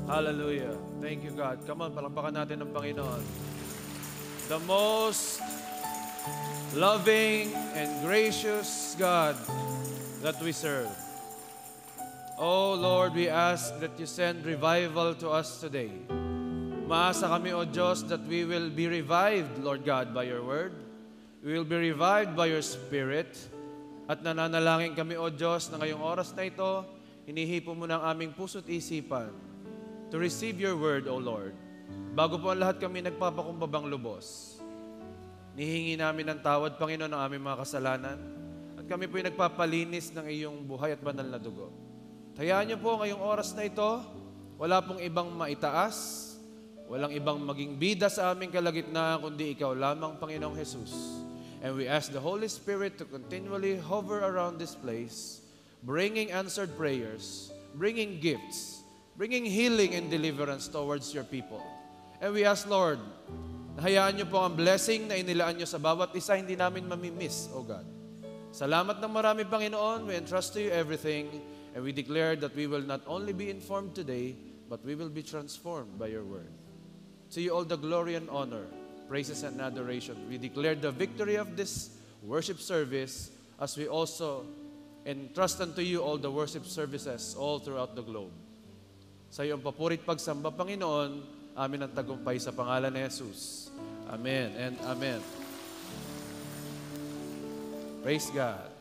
Hallelujah. Thank you, God. Come on, palakpakan natin ng Panginoon. The most loving and gracious God that we serve. Oh Lord, we ask that you send revival to us today. Maasa kami, O Diyos, that we will be revived, Lord God, by your word. We will be revived by your Spirit. At nananalangin kami, O Diyos, na ngayong oras na ito, hinihipo mo ng aming puso't isipan to receive your word, O Lord. Bago po ang lahat kami nagpapakumbabang lubos, nihingi namin ng tawad, Panginoon, ng aming mga kasalanan. At kami po'y nagpapalinis ng iyong buhay at banal na dugo. Hayaan niyo po ngayong oras na ito, wala pong ibang maitaas, walang ibang maging bida sa aming kalagitnaan, kundi ikaw lamang, Panginoong Jesus. And we ask the Holy Spirit to continually hover around this place, bringing answered prayers, bringing gifts, bringing healing and deliverance towards your people. And we ask, Lord, hayaan niyo po ang blessing na inilaan niyo sa bawat isa, hindi namin mamimiss, O God. Salamat ng marami, Panginoon. We entrust to you everything, and we declare that we will not only be informed today, but we will be transformed by your word. To you all the glory and honor, praises and adoration. We declare the victory of this worship service as we also entrust unto you all the worship services all throughout the globe. Sa iyong papurit pagsamba, Panginoon, amin ang tagumpay sa pangalan ni Jesus. Amen and amen. Praise God.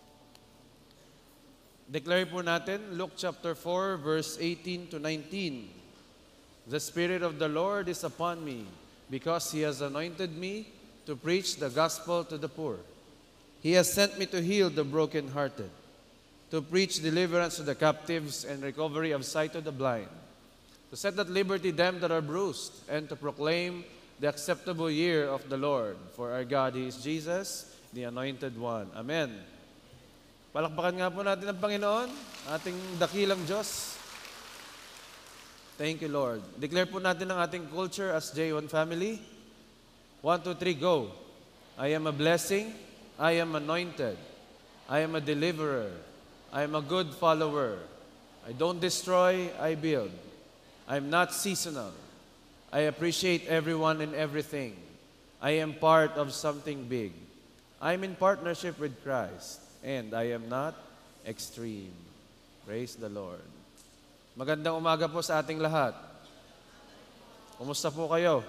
Declare po natin, Luke chapter 4, verse 18 to 19. The Spirit of the Lord is upon me, because He has anointed me to preach the gospel to the poor. He has sent me to heal the brokenhearted, to preach deliverance to the captives and recovery of sight to the blind, to set at liberty them that are bruised, and to proclaim the acceptable year of the Lord. For our God, He is Jesus, the Anointed One. Amen. Palakpakan nga po natin ang Panginoon, ating dakilang Diyos. Thank you, Lord. Declare po natin ang ating culture as J1 family. 1, 2, 3, go. I am a blessing. I am anointed. I am a deliverer. I am a good follower. I don't destroy, I build. I am not seasonal. I appreciate everyone and everything. I am part of something big. I am in partnership with Christ. And I am not extreme. Praise the Lord. Magandang umaga po sa ating lahat. Kumusta po kayo?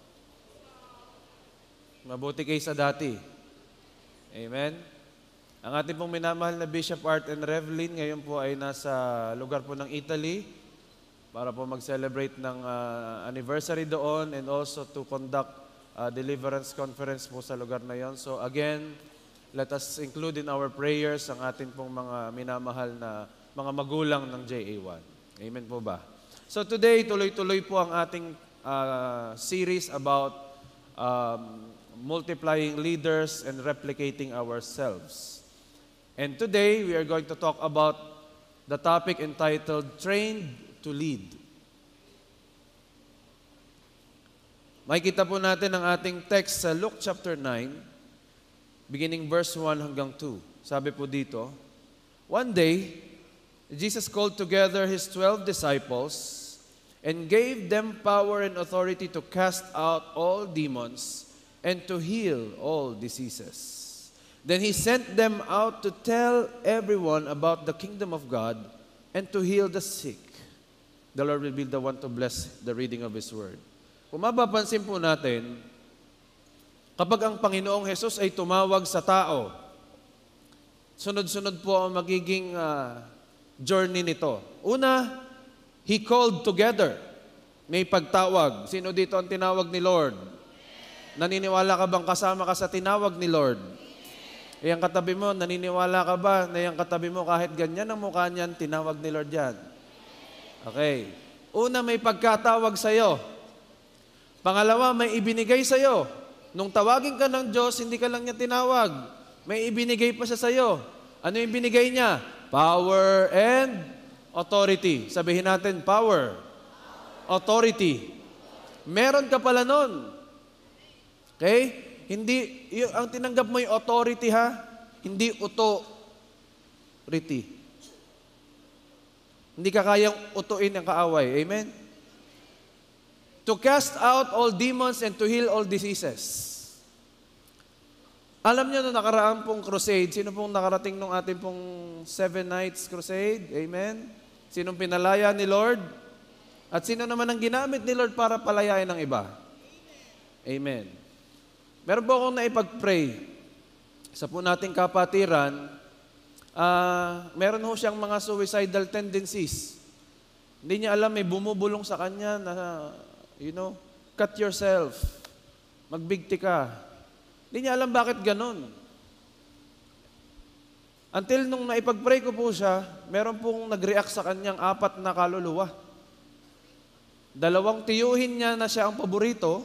Mabuti kayo sa dati. Amen? Ang ating pong minamahal na Bishop Art and Revlin ngayon po ay nasa lugar po ng Italy para po mag-celebrate ng anniversary doon and also to conduct deliverance conference po sa lugar na yon. So again, let us include in our prayers ang ating pong mga minamahal na mga magulang ng JA1. Amen po ba? So today, tuloy-tuloy po ang ating series about multiplying leaders and replicating ourselves. And today, we are going to talk about the topic entitled, Trained to Lead. Makikita po natin ang ating text sa Luke chapter 9, beginning verse 1 hanggang 2. Sabi po dito, one day, Jesus called together His 12 disciples and gave them power and authority to cast out all demons and to heal all diseases. Then He sent them out to tell everyone about the kingdom of God and to heal the sick. The Lord will be the one to bless the reading of His word. Kung mapapansin po natin, kapag ang Panginoong Jesus ay tumawag sa tao, sunod-sunod po ang magiging journey nito. Una, He called together. May pagtawag. Sino dito ang tinawag ni Lord? Naniniwala ka bang kasama ka sa tinawag ni Lord? Iyang katabi mo, naniniwala ka ba na iyang katabi mo kahit ganyan ang mukha niyan, tinawag ni Lord yan? Okay. Una, may pagkatawag sa'yo. Pangalawa, may ibinigay sa'yo. Nung tawagin ka ng Diyos, hindi ka lang niya tinawag. May ibinigay pa siya sa'yo. Ano yung binigay niya? Power and authority. Sabihin natin, power, authority. Meron ka pala nun. Okay? Hindi, ang tinanggap mo yung authority ha, hindi authority. Hindi ka kayang utuin ang kaaway. Amen? to cast out all demons and to heal all diseases. Alam niyo, na nakaraang pong crusade, sino pong nakarating nung ating pong 7 nights crusade? Amen? Sinong pinalaya ni Lord? At sino naman ang ginamit ni Lord para palayain ng iba? Amen. Meron po akong naipag-pray sa po nating kapatiran. Meron ho siyang mga suicidal tendencies. Hindi niya alam, may bumubulong sa kanya na, cut yourself, magbigti ka. Hindi niya alam bakit ganun. Until nung naipag-pray ko po siya, meron pong nag-react sa kanyang 4 na kaluluwa. 2 tiyuhin niya na siya ang paborito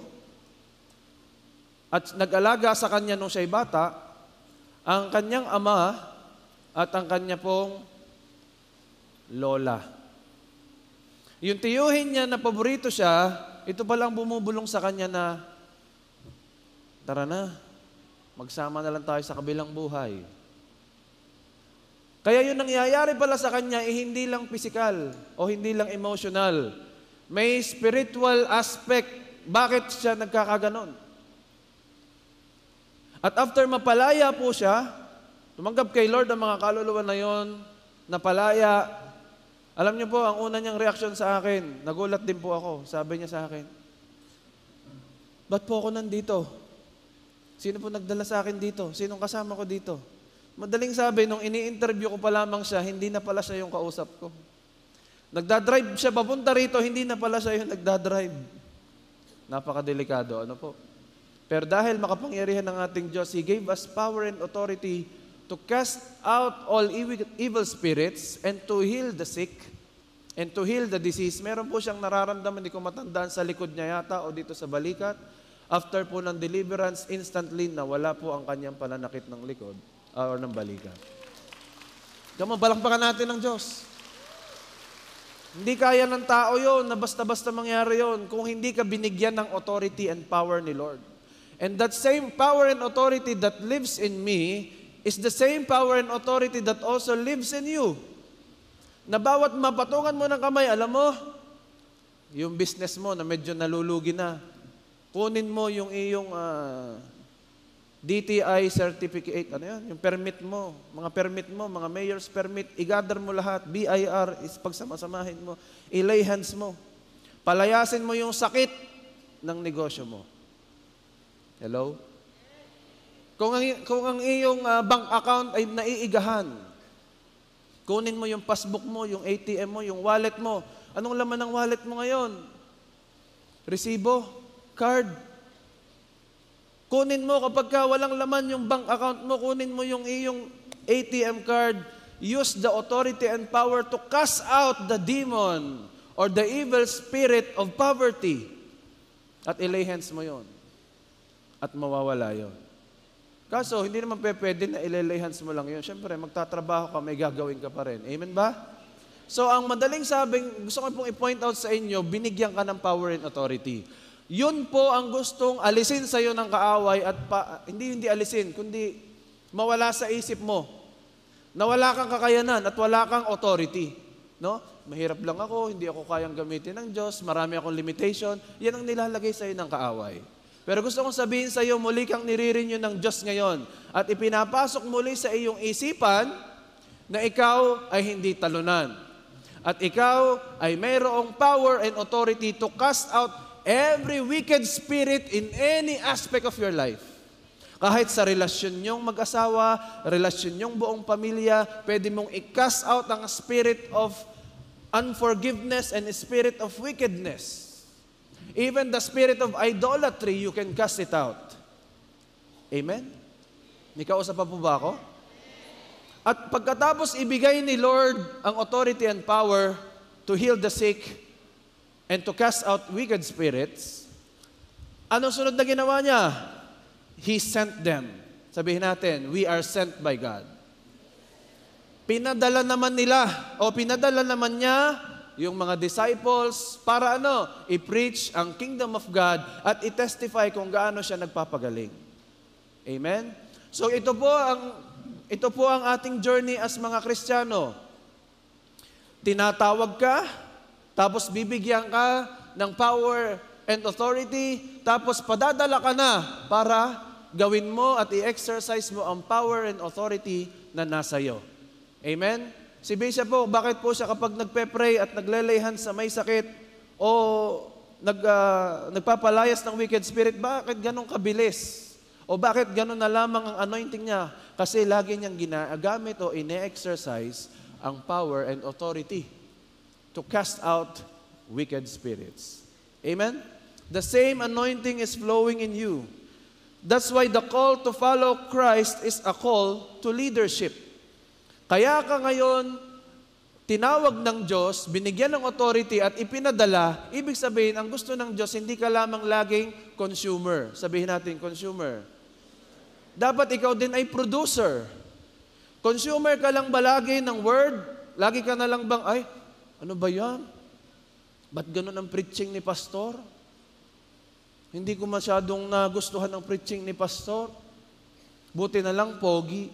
at nag-alaga sa kanya nung siya'y bata, ang kanyang ama at ang kanya pong lola. Yung tiyuhin niya na paborito siya, ito palang bumubulong sa kanya na, tara na, magsama na lang tayo sa kabilang buhay. Kaya yung nangyayari pala sa kanya, hindi lang physical o hindi lang emotional. May spiritual aspect. Bakit siya nagkakaganon? At after mapalaya po siya, tumanggap kay Lord ang mga kaluluwa na yon, napalaya. Alam niyo po, ang una niyang reaksyon sa akin, nagulat din po ako. Sabi niya sa akin, ba't po ako nandito? Sino po nagdala sa akin dito? Sinong kasama ko dito? Madaling sabi, nung ini-interview ko pa lamang siya, hindi na pala siya yung kausap ko. Nagdadrive siya papunta rito, hindi na pala siya yung nagdadrive. Napakadelikado, ano po? Pero dahil makapangyarihan ng ating Diyos, He gave us power and authority to cast out all evil spirits and to heal the sick and to heal the disease. Meron po siyang nararamdaman, hindi ko matandaan, sa likod niya yata o dito sa balikat. After po ng deliverance, instantly nawala po ang kanyang pananakit ng likod or ng balikat. Kamo, palakpakan natin ng Diyos. Hindi kaya ng tao yon na basta-basta mangyari yon kung hindi ka binigyan ng authority and power ni Lord. And that same power and authority that lives in me is the same power and authority that also lives in you. Na bawat mapatungan mo ng kamay, alam mo, yung business mo na medyo nalulugi na, kunin mo yung iyong DTI certificate, ano yan? Yung permit mo, mga mayor's permit, i-gather mo lahat, BIR, is pagsamasamahin mo, i-lay hands mo, palayasin mo yung sakit ng negosyo mo. Hello? Kung ang iyong bank account ay naiigahan, kunin mo yung passbook mo, yung ATM mo, yung wallet mo. Anong laman ng wallet mo ngayon? Resibo? Card? Kunin mo kapag walang laman yung bank account mo, kunin mo yung iyong ATM card. Use the authority and power to cast out the demon or the evil spirit of poverty. At ilay hands mo yon. At mawawala yon. Kaso, hindi naman pwede na ilay hands mo lang yun. Siyempre, magtatrabaho ka, may gagawin ka pa rin. Amen ba? So, ang madaling sabing, gusto ko pong i-point out sa inyo, binigyan ka ng power and authority. Yun po ang gustong alisin sa iyo ng kaaway at hindi alisin, kundi mawala sa isip mo. Na wala kang kakayanan at wala kang authority. No? Mahirap lang ako, hindi ako kayang gamitin ng Diyos, marami akong limitation. Yan ang nilalagay sa iyo ng kaaway. Pero gusto kong sabihin sa iyo, muli kang nire-renew ng Diyos ngayon at ipinapasok muli sa iyong isipan na ikaw ay hindi talunan. At ikaw ay mayroong power and authority to cast out every wicked spirit in any aspect of your life. Kahit sa relasyon nyong mag-asawa, relasyon nyong buong pamilya, pwede mong i-cast out ang spirit of unforgiveness and spirit of wickedness. Even the spirit of idolatry, you can cast it out. Amen? May kausap pa po ba ako? At pagkatapos ibigay ni Lord ang authority and power to heal the sick and to cast out wicked spirits, anong sunod na ginawa niya? He sent them. Sabihin natin, we are sent by God. Pinadala naman niya yung mga disciples para i-preach ang kingdom of God at i-testify kung gaano siya nagpapagaling. Amen? So ito po ang ating journey as mga Kristiyano. Tinatawag ka, tapos bibigyan ka ng power and authority, tapos padadala ka na para gawin mo at i-exercise mo ang power and authority na nasa iyo. Amen? Si Bishop po, bakit po siya kapag nagpe-pray at nagle-lay hands sa may sakit o nagpapalayas ng wicked spirit, bakit ganun kabilis? O bakit ganun na lamang ang anointing niya? Kasi lagi niyang ginagamit o ine-exercise ang power and authority to cast out wicked spirits. Amen? The same anointing is flowing in you. That's why the call to follow Christ is a call to leadership. Kaya ka ngayon tinawag ng Diyos, binigyan ng authority at ipinadala, ibig sabihin, ang gusto ng Diyos, hindi ka lamang laging consumer. Sabihin natin, consumer. Dapat ikaw din ay producer. Consumer ka lang ba lagi ng word? Lagi ka na lang bang, ay, ano ba yan? Ba't ganun ang preaching ni pastor? Hindi ko masyadong nagustuhan ang preaching ni pastor. Buti na lang, pogi.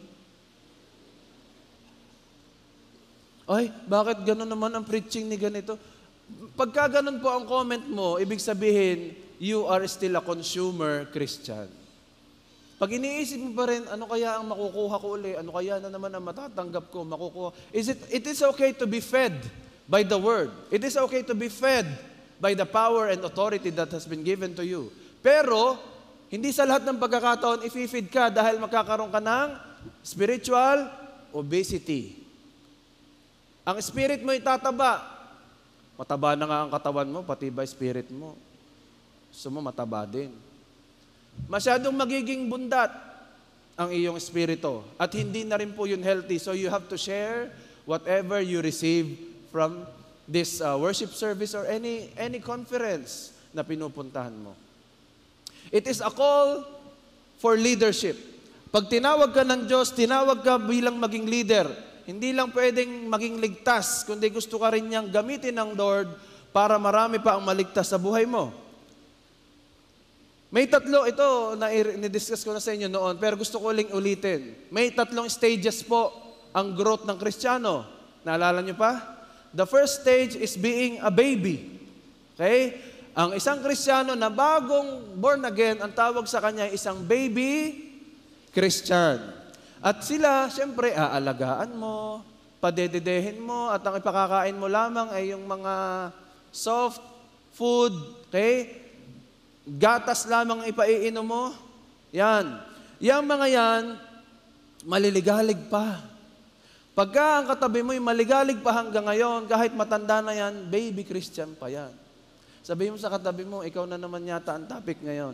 Ay, bakit ganun naman ang preaching ni ganito? Pagka ganun po ang comment mo, ibig sabihin, you are still a consumer Christian. Pag iniisip mo pa rin, ano kaya ang makukuha ko uli? Ano kaya na naman ang matatanggap ko, makukuha? It is okay to be fed by the word. It is okay to be fed by the power and authority that has been given to you. Pero, hindi sa lahat ng pagkakataon, i-feed ka dahil magkakaroon ka ng spiritual obesity. Ang spirit mo itataba. Mataba na nga ang katawan mo, pati ba spirit mo? Gusto mo mataba din. Masyadong magiging bundat ang iyong espiritu. At hindi na rin po yun healthy. So you have to share whatever you receive from this worship service or any conference na pinupuntahan mo. It is a call for leadership. Pag tinawag ka ng Diyos, tinawag ka bilang maging leader. Hindi lang pwedeng maging ligtas, kundi gusto ka rin niyang gamitin ng Lord para marami pa ang maligtas sa buhay mo. May tatlo, ito, na-discuss ko na sa inyo noon, pero gusto ko ulitin. May tatlong stages po ang growth ng Kristiyano. Naalala niyo pa? The first stage is being a baby. Okay? Ang isang Kristiyano na bagong born again, ang tawag sa kanya ay isang baby Christian. At sila, siyempre, aalagaan mo, padededehin mo, at ang ipakakain mo lamang ay yung mga soft food, okay? Gatas lamang ipaiinom mo. Yan. Yang mga yan, maliligalig pa. Pagka ang katabi mo, maligalig pa hanggang ngayon, kahit matanda na yan, baby Christian pa yan. Sabihin mo sa katabi mo, ikaw na naman yata ang topic ngayon.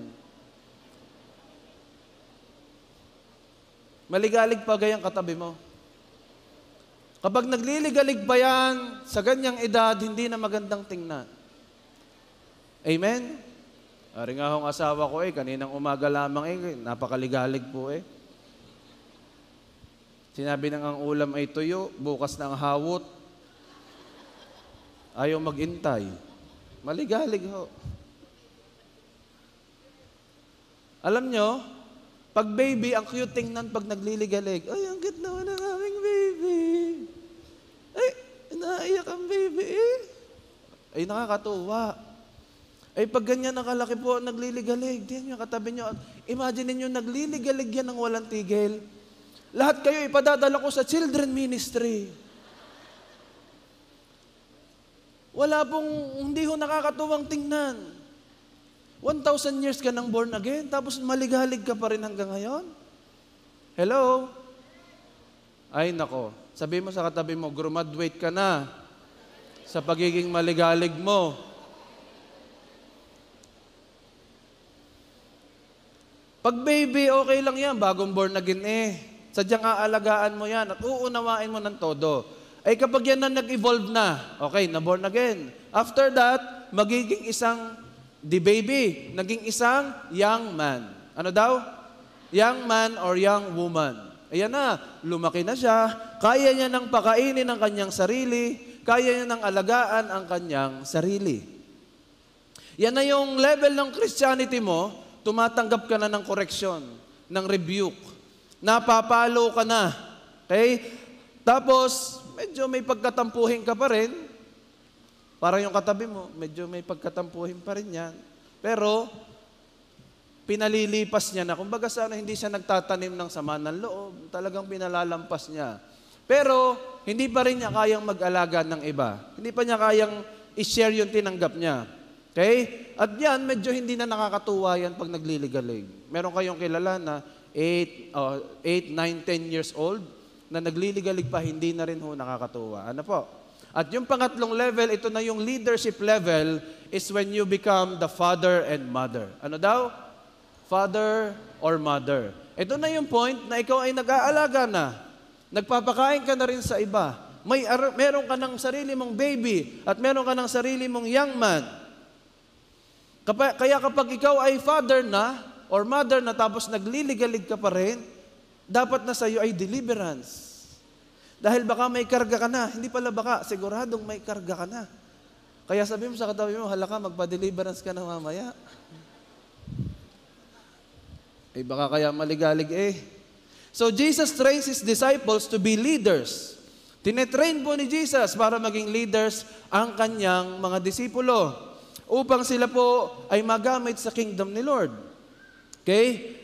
Maligalig pa gayang katabi mo. Kapag nagliligalig pa yan, sa ganyang edad, hindi na magandang tingnan. Amen? Ari nga akong asawa ko kaninang umaga lamang napakaligalig po Sinabi nang ang ulam ay tuyo, bukas na ang hawot. Ayaw magintay. Maligalig ho. Alam nyo, pag baby, ang cute tingnan pag nagliligalig. Ay, ang cute naman ang aming baby. Ay, naiyak ang baby Ay, nakakatuwa. Ay, pag ganyan nakalaki po, nagliligalig. Diyan yung katabi nyo. Imagine niyo nagliligalig yan ng walang tigil. Lahat kayo ipadadala ko sa children ministry. Wala pong, hindi ho nakakatuwang tingnan. 1,000 years ka nang born again, tapos maligalig ka pa rin hanggang ngayon? Hello? Ay, nako. Sabi mo sa katabi mo, graduate ka na sa pagiging maligalig mo. Pag baby, okay lang yan. Bagong born again Sadyang aalagaan mo yan at uunawain mo ng todo. Ay kapag yan na nag-evolve na, okay, na born again. After that, magiging isang baby, naging isang young man. Ano daw? Young man or young woman. Ayan na, lumaki na siya, kaya niya nang pakainin ang kanyang sarili, kaya niya nang alagaan ang kanyang sarili. Yan na yung level ng Christianity mo. Tumatanggap ka na ng correction, ng rebuke. Napapalo ka na. Okay? Tapos, medyo may pagkatampuhin ka pa rin. Parang yung katabi mo, medyo may pagkatampuhin pa rin yan. Pero, pinalilipas niya na. Kumbaga sana hindi siya nagtatanim ng sama ng loob. Talagang pinalalampas niya. Pero, hindi pa rin niya kayang mag-alaga ng iba. Hindi pa niya kayang i-share yung tinanggap niya. Okay? At yan, medyo hindi na nakakatuwa yan pag nagliligalig. Meron kayong kilala na 8, 9, 10 years old na nagliligalig pa, hindi na rin ho nakakatuwa. Ano po? At yung pangatlong level, ito na yung leadership level, is when you become the father and mother. Ano daw? Father or mother. Ito na yung point na ikaw ay nag-aalaga na. Nagpapakain ka na rin sa iba. Meron ka ng sarili mong baby at meron ka ng sarili mong young man. Kaya kapag ikaw ay father na or mother na tapos nagliligalig ka pa rin, dapat na sa iyo ay deliverance. Dahil baka may karga ka na. Hindi pala baka, siguradong may karga ka na. Kaya sabi mo sa katabi mo, hala ka, magpa-deliverance ka na mamaya. Baka kaya maligalig So Jesus trains His disciples to be leaders. Tinetrain po ni Jesus para maging leaders ang kanyang mga disipulo upang sila po ay magamit sa kingdom ni Lord. Okay?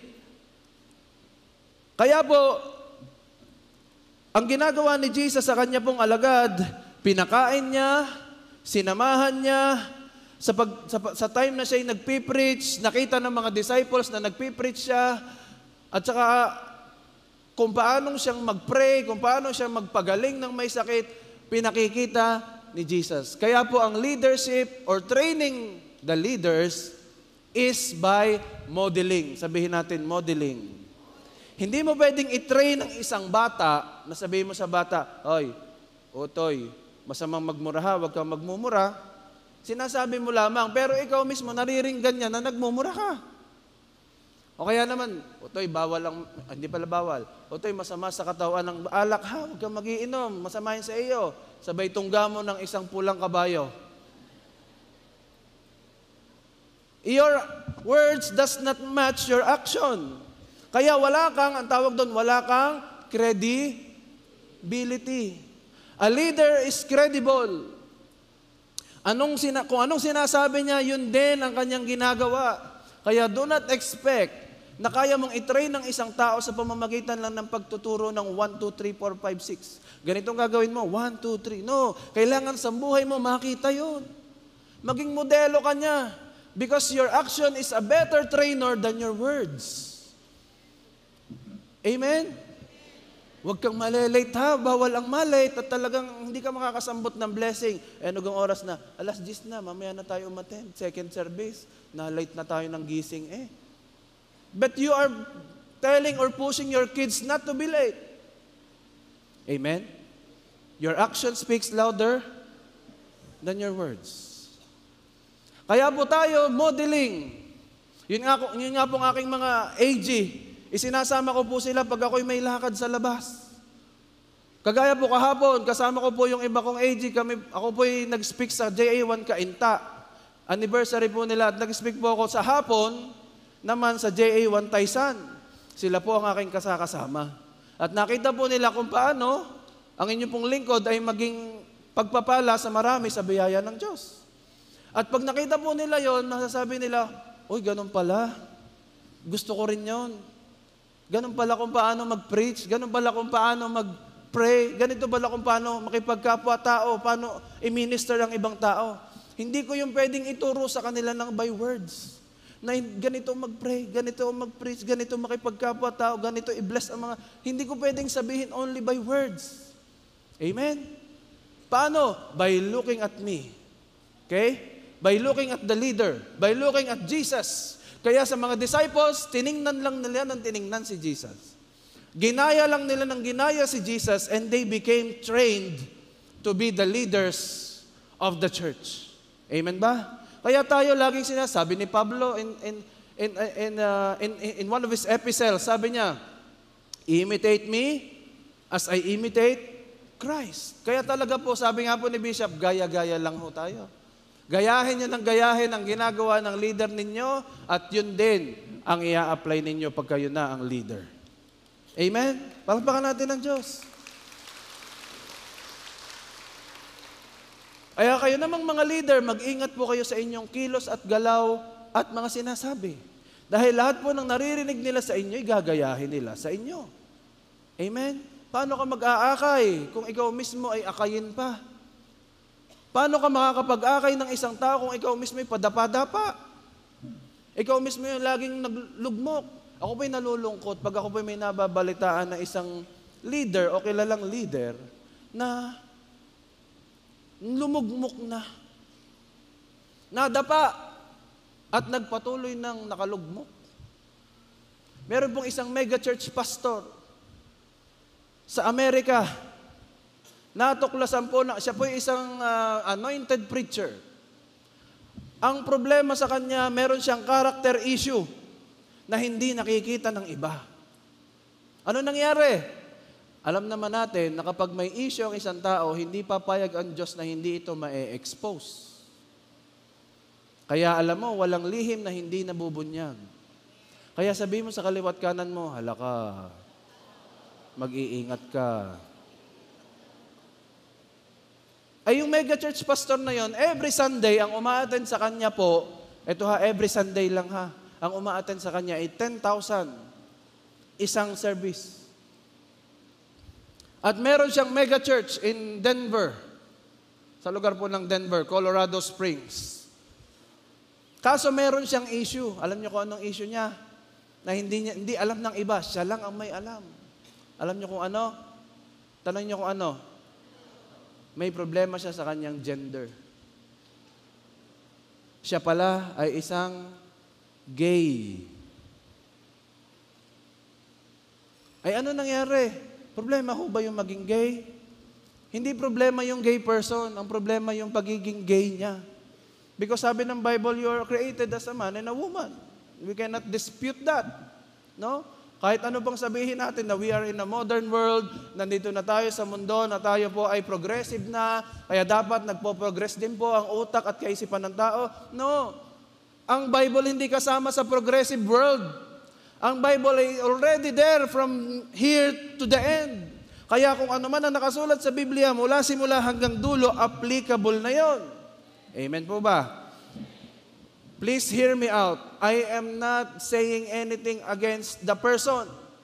Kaya po, ang ginagawa ni Jesus sa kanya pong alagad, pinakain niya, sinamahan niya, sa time na siya nagpipreach, nakita ng mga disciples na nagpipreach siya, at saka kung paanong siyang mag-pray, kung paanong siyang magpagaling ng may sakit, pinakikita ni Jesus. Kaya po ang leadership or training the leaders is by modeling. Sabihin natin, modeling. Hindi mo pwedeng i-train ang isang bata na sabihin mo sa bata, Oy, Otoy, masamang magmura ha, huwag kang magmumura. Sinasabi mo lamang, pero ikaw mismo nariringgan niya na nagmumura ka. O kaya naman, Otoy, bawal ang, hindi pala bawal. Otoy, masama sa katawan ng alak ha, huwag kang magiinom, masama yun sa iyo. Sabay tungga mo ng isang pulang kabayo. Your words does not match your action. Kaya wala kang, ang tawag doon, wala kang credibility. A leader is credible. Kung anong sinasabi niya, yun din ang kanyang ginagawa. Kaya do not expect na kaya mong i-train ng isang tao sa pamamagitan lang ng pagtuturo ng 1, 2, 3, 4, 5, 6. Ganitong gagawin mo, 1, 2, 3. No, kailangan sa buhay mo makita yun. Maging modelo ka niya. Because your action is a better trainer than your words. Amen? Huwag kang malilate ha, bawal ang malate at talagang hindi ka makakasambot ng blessing. Nugang oras na, 10:00 na, mamaya na tayo umattend, second service, na late na tayo ng gising But you are telling or pushing your kids not to be late. Amen? Your action speaks louder than your words. Kaya po tayo, modeling. Yun nga po ang aking mga AG. Isinasama ko po sila pag ako'y may lakad sa labas. Kagaya po kahapon, kasama ko po yung iba kong AG. Ako po'y nag-speak sa JA1 Cainta. Anniversary po nila. At nag-speak po ako sa hapon naman sa JA1 Taysan. Sila po ang aking kasama. At nakita po nila kung paano ang inyong pong lingkod ay maging pagpapala sa marami sa biyaya ng Diyos. At pag nakita po nila yon, masasabi nila, uy, ganun pala. Gusto ko rin yon. Ganun pala kung paano mag-preach, ganun pala kung paano mag-pray, ganito pala kung paano makipagkapwa-tao, paano i-minister ang ibang tao. Hindi ko yung pwedeng ituro sa kanila ng by words. Na ganito mag-pray, ganito mag-preach, ganito makipagkapwa-tao, ganito i-bless ang mga... Hindi ko pwedeng sabihin only by words. Amen? Paano? By looking at me. Okay? By looking at the leader. By looking at Jesus. Kaya sa mga disciples, tiningnan lang nila ng tiningnan si Jesus. Ginaya lang nila ng ginaya si Jesus and they became trained to be the leaders of the church. Amen ba? Kaya tayo laging sinasabi ni Pablo in one of his epistles, sabi niya, imitate me as I imitate Christ. Kaya talaga po, sabi nga po ni Bishop, gaya-gaya lang ho tayo. Gayahin niyo ng gayahin ang ginagawa ng leader ninyo at yun din ang i-apply ninyo pag kayo na ang leader. Amen? Palakpakan natin ang Diyos. Kaya kayo namang mga leader, mag-ingat po kayo sa inyong kilos at galaw at mga sinasabi. Dahil lahat po ng naririnig nila sa inyo, gagayahin nila sa inyo. Amen? Paano ka mag-aakay kung ikaw mismo ay akayin pa? Paano ka makakapag-akay ng isang tao kung ikaw mismo ay padapa-dapa? Ikaw mismo yung laging naglugmok. Ako po'y nalulungkot pag ako po'y may nababalitaan na isang leader o kilalang leader na lumugmok na, nadapa at nagpatuloy ng nakalugmok. Meron pong isang mega church pastor sa Amerika. Natuklasan po na siya po isang anointed preacher. Ang problema sa kanya, meron siyang character issue na hindi nakikita ng iba. Ano nangyari? Alam naman natin na kapag may issue ang isang tao, hindi papayag ang Diyos na hindi ito ma-expose. Kaya alam mo, walang lihim na hindi nabubunyag. Kaya sabi mo sa kaliwat kanan mo, hala ka, mag-iingat ka. Ay yung mega church pastor na yon, every Sunday, ang umaattend sa kanya po, eto ha, every Sunday lang ha, ang umaattend sa kanya ay 10,000 isang service. At meron siyang mega church in Denver, sa lugar po ng Denver, Colorado Springs. Kaso meron siyang issue. Alam niyo kung anong issue niya? Na hindi alam ng iba, siya lang ang may alam. Alam niyo kung ano? Tanong niyo kung ano? May problema siya sa kanyang gender. Siya pala ay isang gay. Ay ano nangyari? Problema ho ba yung maging gay? Hindi problema yung gay person. Ang problema yung pagiging gay niya. Because sabi ng Bible, you are created as a man and a woman. We cannot dispute that. No? Kahit ano bang sabihin natin na we are in a modern world, nandito na tayo sa mundo, na tayo po ay progressive na, kaya dapat nagpo-progress din po ang utak at kaisipan ng tao. No. Ang Bible hindi kasama sa progressive world. Ang Bible ay already there from here to the end. Kaya kung ano man ang nakasulat sa Biblia, mula simula hanggang dulo, applicable na yon. Amen po ba? Please hear me out. I am not saying anything against the person.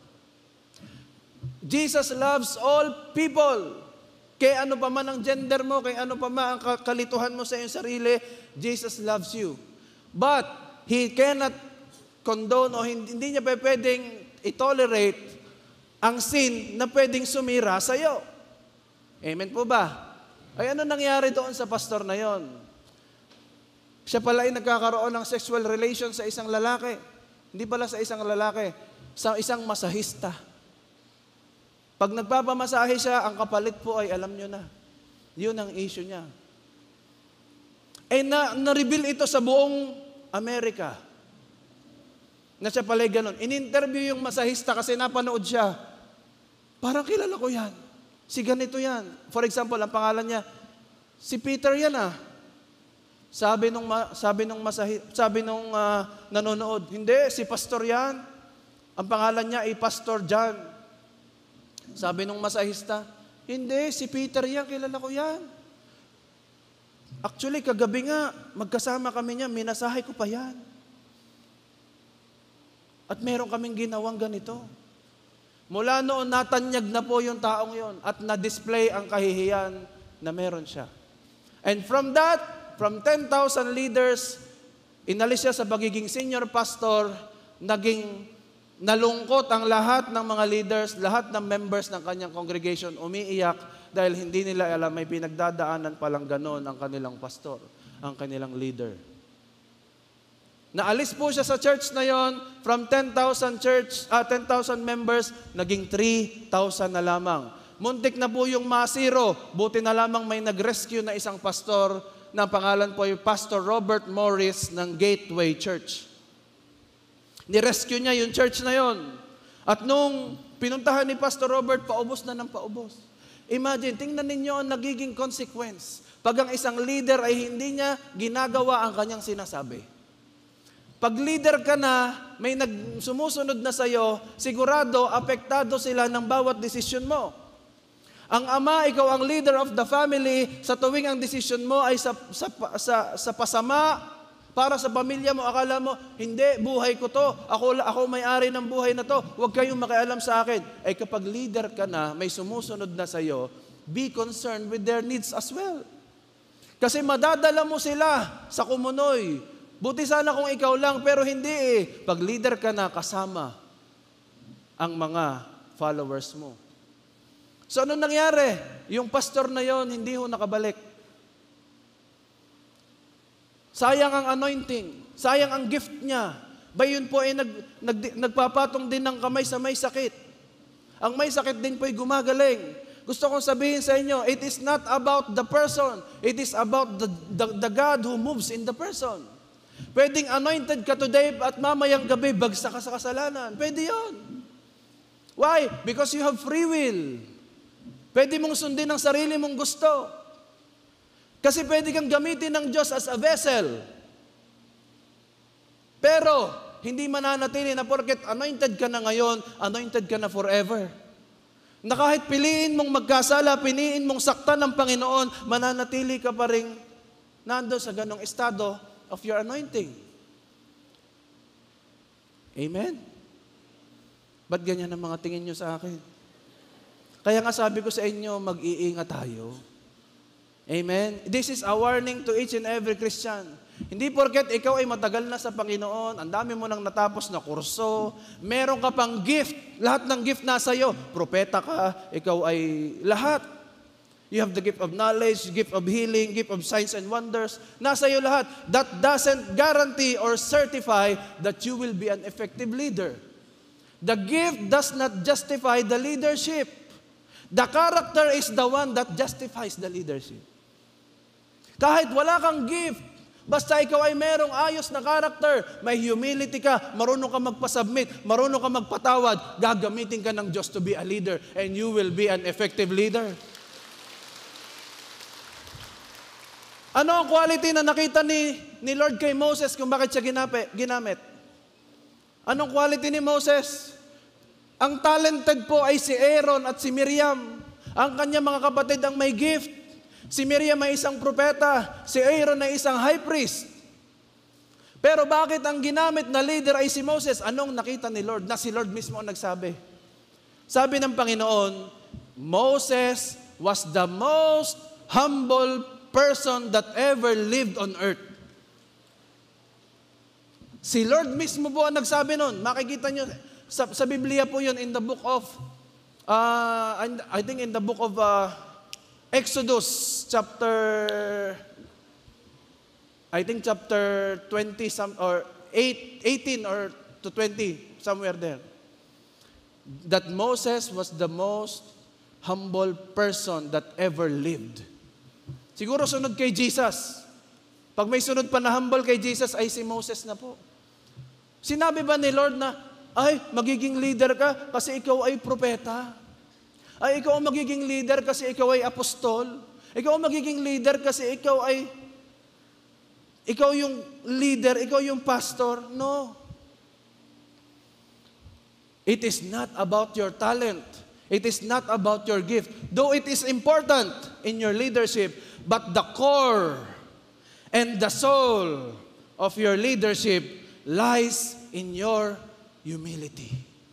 Jesus loves all people. Kaya ano pa man ang gender mo, kaya ano pa man ang kalituhan mo sa iyong sarili, Jesus loves you. But He cannot condone o hindi niya pwedeng i-tolerate ang sin na pwedeng sumira sa iyo. Amen po ba? Ay ano nangyari doon sa pastor na yon? Siya pala ay nagkakaroon ng sexual relation sa isang lalaki. Hindi pala sa isang lalaki, sa isang masahista. Pag nagpapamasahe siya, ang kapalit po ay alam nyo na. Yun ang issue niya. Eh na-reveal ito sa buong Amerika. Na siya pala ganun. In-interview yung masahista kasi napanood siya. Parang kilala ko yan. Si ganito yan. For example, ang pangalan niya, si Peter yan ah. Sabi nung nanonood, hindi, si pastor yan. Ang pangalan niya ay Pastor John. Sabi nung masahista, hindi, si Peter yan, kilala ko yan. Actually, kagabi nga, magkasama kami niya, minasahe ko pa yan. At meron kaming ginawang ganito. Mula noon, natanyag na po yung taong yon at na-display ang kahihiyan na meron siya. And from 10,000 leaders, inalis siya sa pagiging senior pastor, naging nalungkot ang lahat ng mga leaders, lahat ng members ng kanyang congregation, umiiyak dahil hindi nila alam may pinagdadaanan palang ganon ang kanilang pastor, ang kanilang leader. Naalis po siya sa church na yon, from 10,000 members, naging 3,000 na lamang. Muntik na po yung masiro, buti na lamang may nag-rescue na isang pastor na pangalan po ay Pastor Robert Morris ng Gateway Church. Ni-rescue niya yung church na yon. At nung pinuntahan ni Pastor Robert, paubos na ng paubos. Imagine, tingnan ninyo ang nagiging consequence pag ang isang leader ay hindi niya ginagawa ang kanyang sinasabi. Pag leader ka na, may sumusunod na sa'yo, sigurado, apektado sila ng bawat desisyon mo. Ang ama, ikaw ang leader of the family, sa tuwing ang desisyon mo ay sa pasama, Para sa pamilya mo, akala mo, hindi, buhay ko to. Ako may-ari ng buhay na to. Huwag kayong makialam sa akin. Ay kapag leader ka na, may sumusunod na sa'yo, be concerned with their needs as well. Kasi madadala mo sila sa kumunoy. Buti sana kung ikaw lang, pero hindi eh. Pag leader ka na, kasama ang mga followers mo. So anong nangyari? Yung pastor na yon hindi ho nakabalik. Sayang ang anointing. Sayang ang gift niya. Bayon po ay nagpapatong din ng kamay sa may sakit. Ang may sakit din po ay gumagaling. Gusto kong sabihin sa inyo, it is not about the person. It is about the God who moves in the person. Pwedeng anointed ka today at mamayang gabi bagsak ka sa kasalanan. Pwede yon. Why? Because you have free will. Pwede mong sundin ang sarili mong gusto. Kasi pwede kang gamitin ng Diyos as a vessel. Pero, hindi mananatili na porket anointed ka na ngayon, anointed ka na forever. Na kahit piliin mong magkasala, piliin mong saktan ng Panginoon, mananatili ka pa rin nando sa ganong estado of your anointing. Amen? Ba't ganyan ang mga tingin nyo sa akin? Kaya nga sabi ko sa inyo, mag-iingat tayo. Amen? This is a warning to each and every Christian. Hindi porket ikaw ay matagal na sa Panginoon, ang dami mo nang natapos na kurso, meron ka pang gift, lahat ng gift nasa iyo. Propeta ka, ikaw ay lahat. You have the gift of knowledge, gift of healing, gift of signs and wonders. Nasa iyo lahat. That doesn't guarantee or certify that you will be an effective leader. The gift does not justify the leadership. The character is the one that justifies the leadership. Kahit wala kang gift, basta ikaw ay merong ayos na character, may humility ka, marunong ka magpasubmit, marunong ka magpatawad, gagamitin ka ng Diyos to be a leader, and you will be an effective leader. Ano ang quality na nakita ni Lord kay Moses kung bakit siya ginamit? Anong quality ni Moses? Ang talented po ay si Aaron at si Miriam. Ang kanyang mga kapatid ang may gift. Si Miriam ay isang propeta, si Aaron ay isang high priest. Pero bakit ang ginamit na leader ay si Moses? Anong nakita ni Lord? Na si Lord mismo ang nagsabi. Sabi ng Panginoon, Moses was the most humble person that ever lived on earth. Si Lord mismo po ang nagsabi nun. Makikita nyo, sa Biblia po yun, in the book of, I think in the book of Exodus, chapter 20, or 18 or to 20, somewhere there. That Moses was the most humble person that ever lived. Siguro sunod kay Jesus. Pag may sunod pa na humble kay Jesus, ay si Moses na po. Sinabi ba ni Lord na, ay, magiging leader ka kasi ikaw ay propeta? Ay, ikaw ang magiging leader kasi ikaw ay apostol? Ikaw ang magiging leader kasi ikaw yung leader, ikaw yung pastor? No. It is not about your talent. It is not about your gift. Though it is important in your leadership, but the core and the soul of your leadership lies in your humility.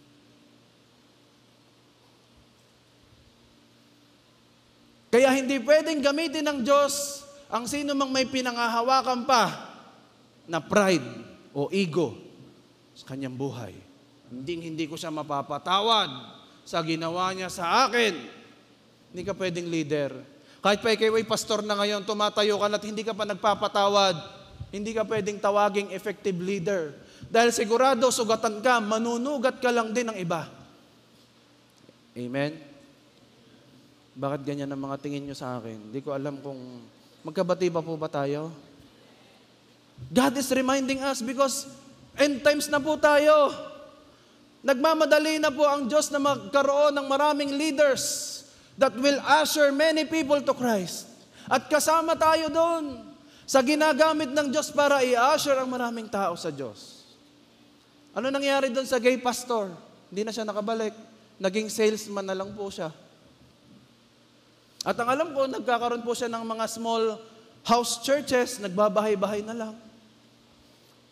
Kaya hindi pwedeng gamitin ng Diyos ang sino mang may pinangahawakan pa na pride o ego sa kanyang buhay. Hindi ko siya mapapatawad sa ginawa niya sa akin. Hindi ka pwedeng leader. Kahit pa ikaw ay pastor na ngayon, tumatayo ka na at hindi ka pa nagpapatawad, hindi ka pwedeng tawaging effective leader. Dahil sigurado, sugatan ka, manunugat ka lang din ng iba. Amen? Bakit ganyan ang mga tingin nyo sa akin? Hindi ko alam kung magkabati pa po ba tayo? God is reminding us because end times na po tayo. Nagmamadali na po ang Diyos na magkaroon ng maraming leaders that will usher many people to Christ. At kasama tayo doon sa ginagamit ng Diyos para i-usher ang maraming tao sa Diyos. Ano nangyari doon sa gay pastor? Hindi na siya nakabalik. Naging salesman na lang po siya. At ang alam ko, nagkakaroon po siya ng mga small house churches, nagbabahay-bahay na lang.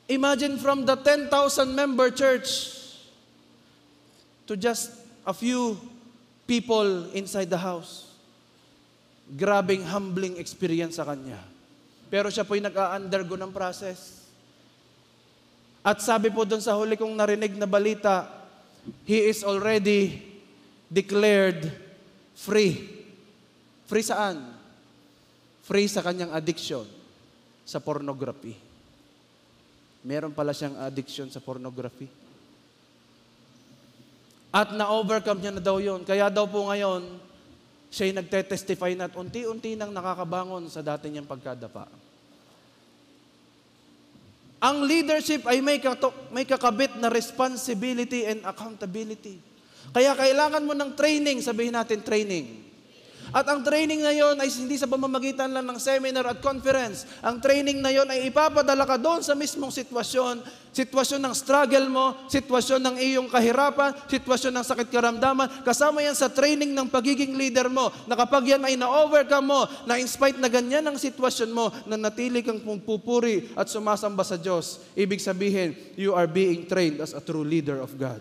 Imagine from the 10,000 member church to just a few people inside the house. Grabing humbling experience sa kanya. Pero siya po'y nag-a-undergo ng process. At sabi po doon sa huli kong narinig na balita, he is already declared free. Free saan? Free sa kanyang addiction sa pornography. Meron pala siyang addiction sa pornography. At na-overcome niya na daw yun. Kaya daw po ngayon, siya'y nagte-testify na at unti-unti nang nakakabangon sa dati niyang pagkadapa. Ang leadership ay may kakabit na responsibility and accountability. Kaya kailangan mo ng training, sabihin natin training. At ang training na yon ay hindi sa pamamagitan lang ng seminar at conference. Ang training na yon ay ipapadala ka doon sa mismong sitwasyon ng struggle mo, sitwasyon ng iyong kahirapan, sitwasyon ng sakit karamdaman. Kasama yan sa training ng pagiging leader mo, na kapag yan ay na-overcome mo, na in spite na ganyan ang sitwasyon mo, na natili kang pupuri at sumasamba sa Diyos, ibig sabihin, you are being trained as a true leader of God.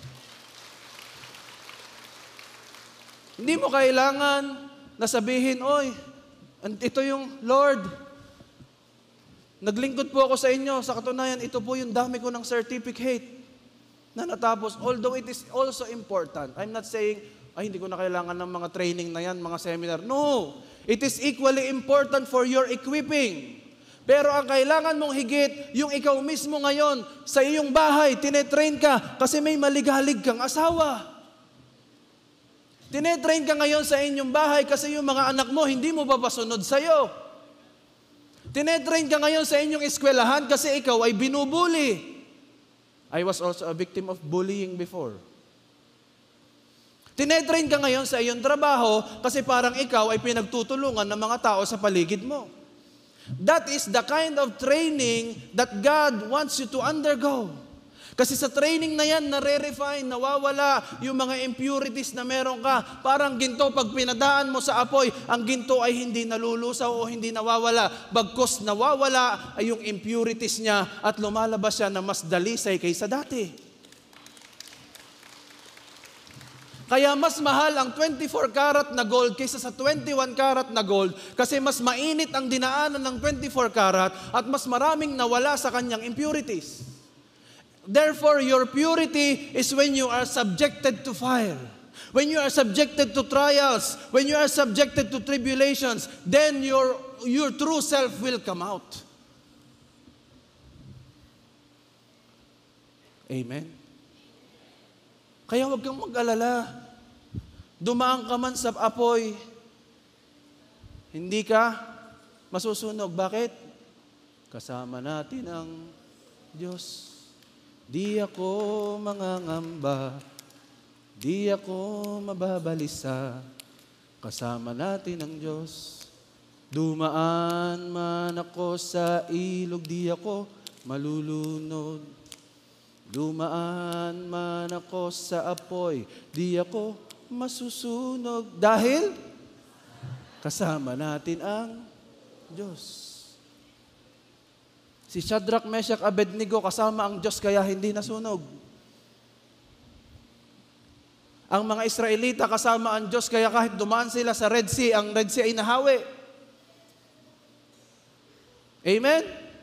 Hindi mo kailangan na sabihin, oy, ito yung Lord. Naglingkod po ako sa inyo. Sa katunayan, ito po yung dami ko ng certificate na natapos. Although it is also important. I'm not saying, ay, hindi ko na kailangan ng mga training na yan, mga seminar. No! It is equally important for your equipping. Pero ang kailangan mong higit, yung ikaw mismo ngayon, sa iyong bahay, tinetrain ka kasi may maligalig kang asawa. Tinetrain ka ngayon sa inyong bahay kasi yung mga anak mo hindi mo papasunod sa'yo. Tinetrain ka ngayon sa inyong eskwelahan kasi ikaw ay binubuli. I was also a victim of bullying before. Tinetrain ka ngayon sa iyong trabaho kasi parang ikaw ay pinagtutulungan ng mga tao sa paligid mo. That is the kind of training that God wants you to undergo. Kasi sa training na yan, nare-refine, nawawala yung mga impurities na meron ka. Parang ginto, pag pinadaan mo sa apoy, ang ginto ay hindi nalulusaw o hindi nawawala. Bagkus nawawala ay yung impurities niya at lumalabas siya na mas dalisay kaysa dati. Kaya mas mahal ang 24 karat na gold kaysa sa 21 karat na gold kasi mas mainit ang dinaanan ng 24 karat at mas maraming nawala sa kanyang impurities. Therefore, your purity is when you are subjected to fire. When you are subjected to trials, when you are subjected to tribulations, then your true self will come out. Amen? Kaya huwag kang mag-alala. Dumaan ka man sa apoy, hindi ka masusunog. Bakit? Kasama natin ang Diyos. Di ako mangangamba, di ako mababalisa, kasama natin ang Diyos. Dumaan man ako sa ilog, di ako malulunod. Dumaan man ako sa apoy, di ako masusunog. Dahil kasama natin ang Diyos. Si Shadrach, Meshach, Abednego, kasama ang Diyos kaya hindi nasunog. Ang mga Israelita kasama ang Diyos kaya kahit dumaan sila sa Red Sea, ang Red Sea ay nahawi. Amen?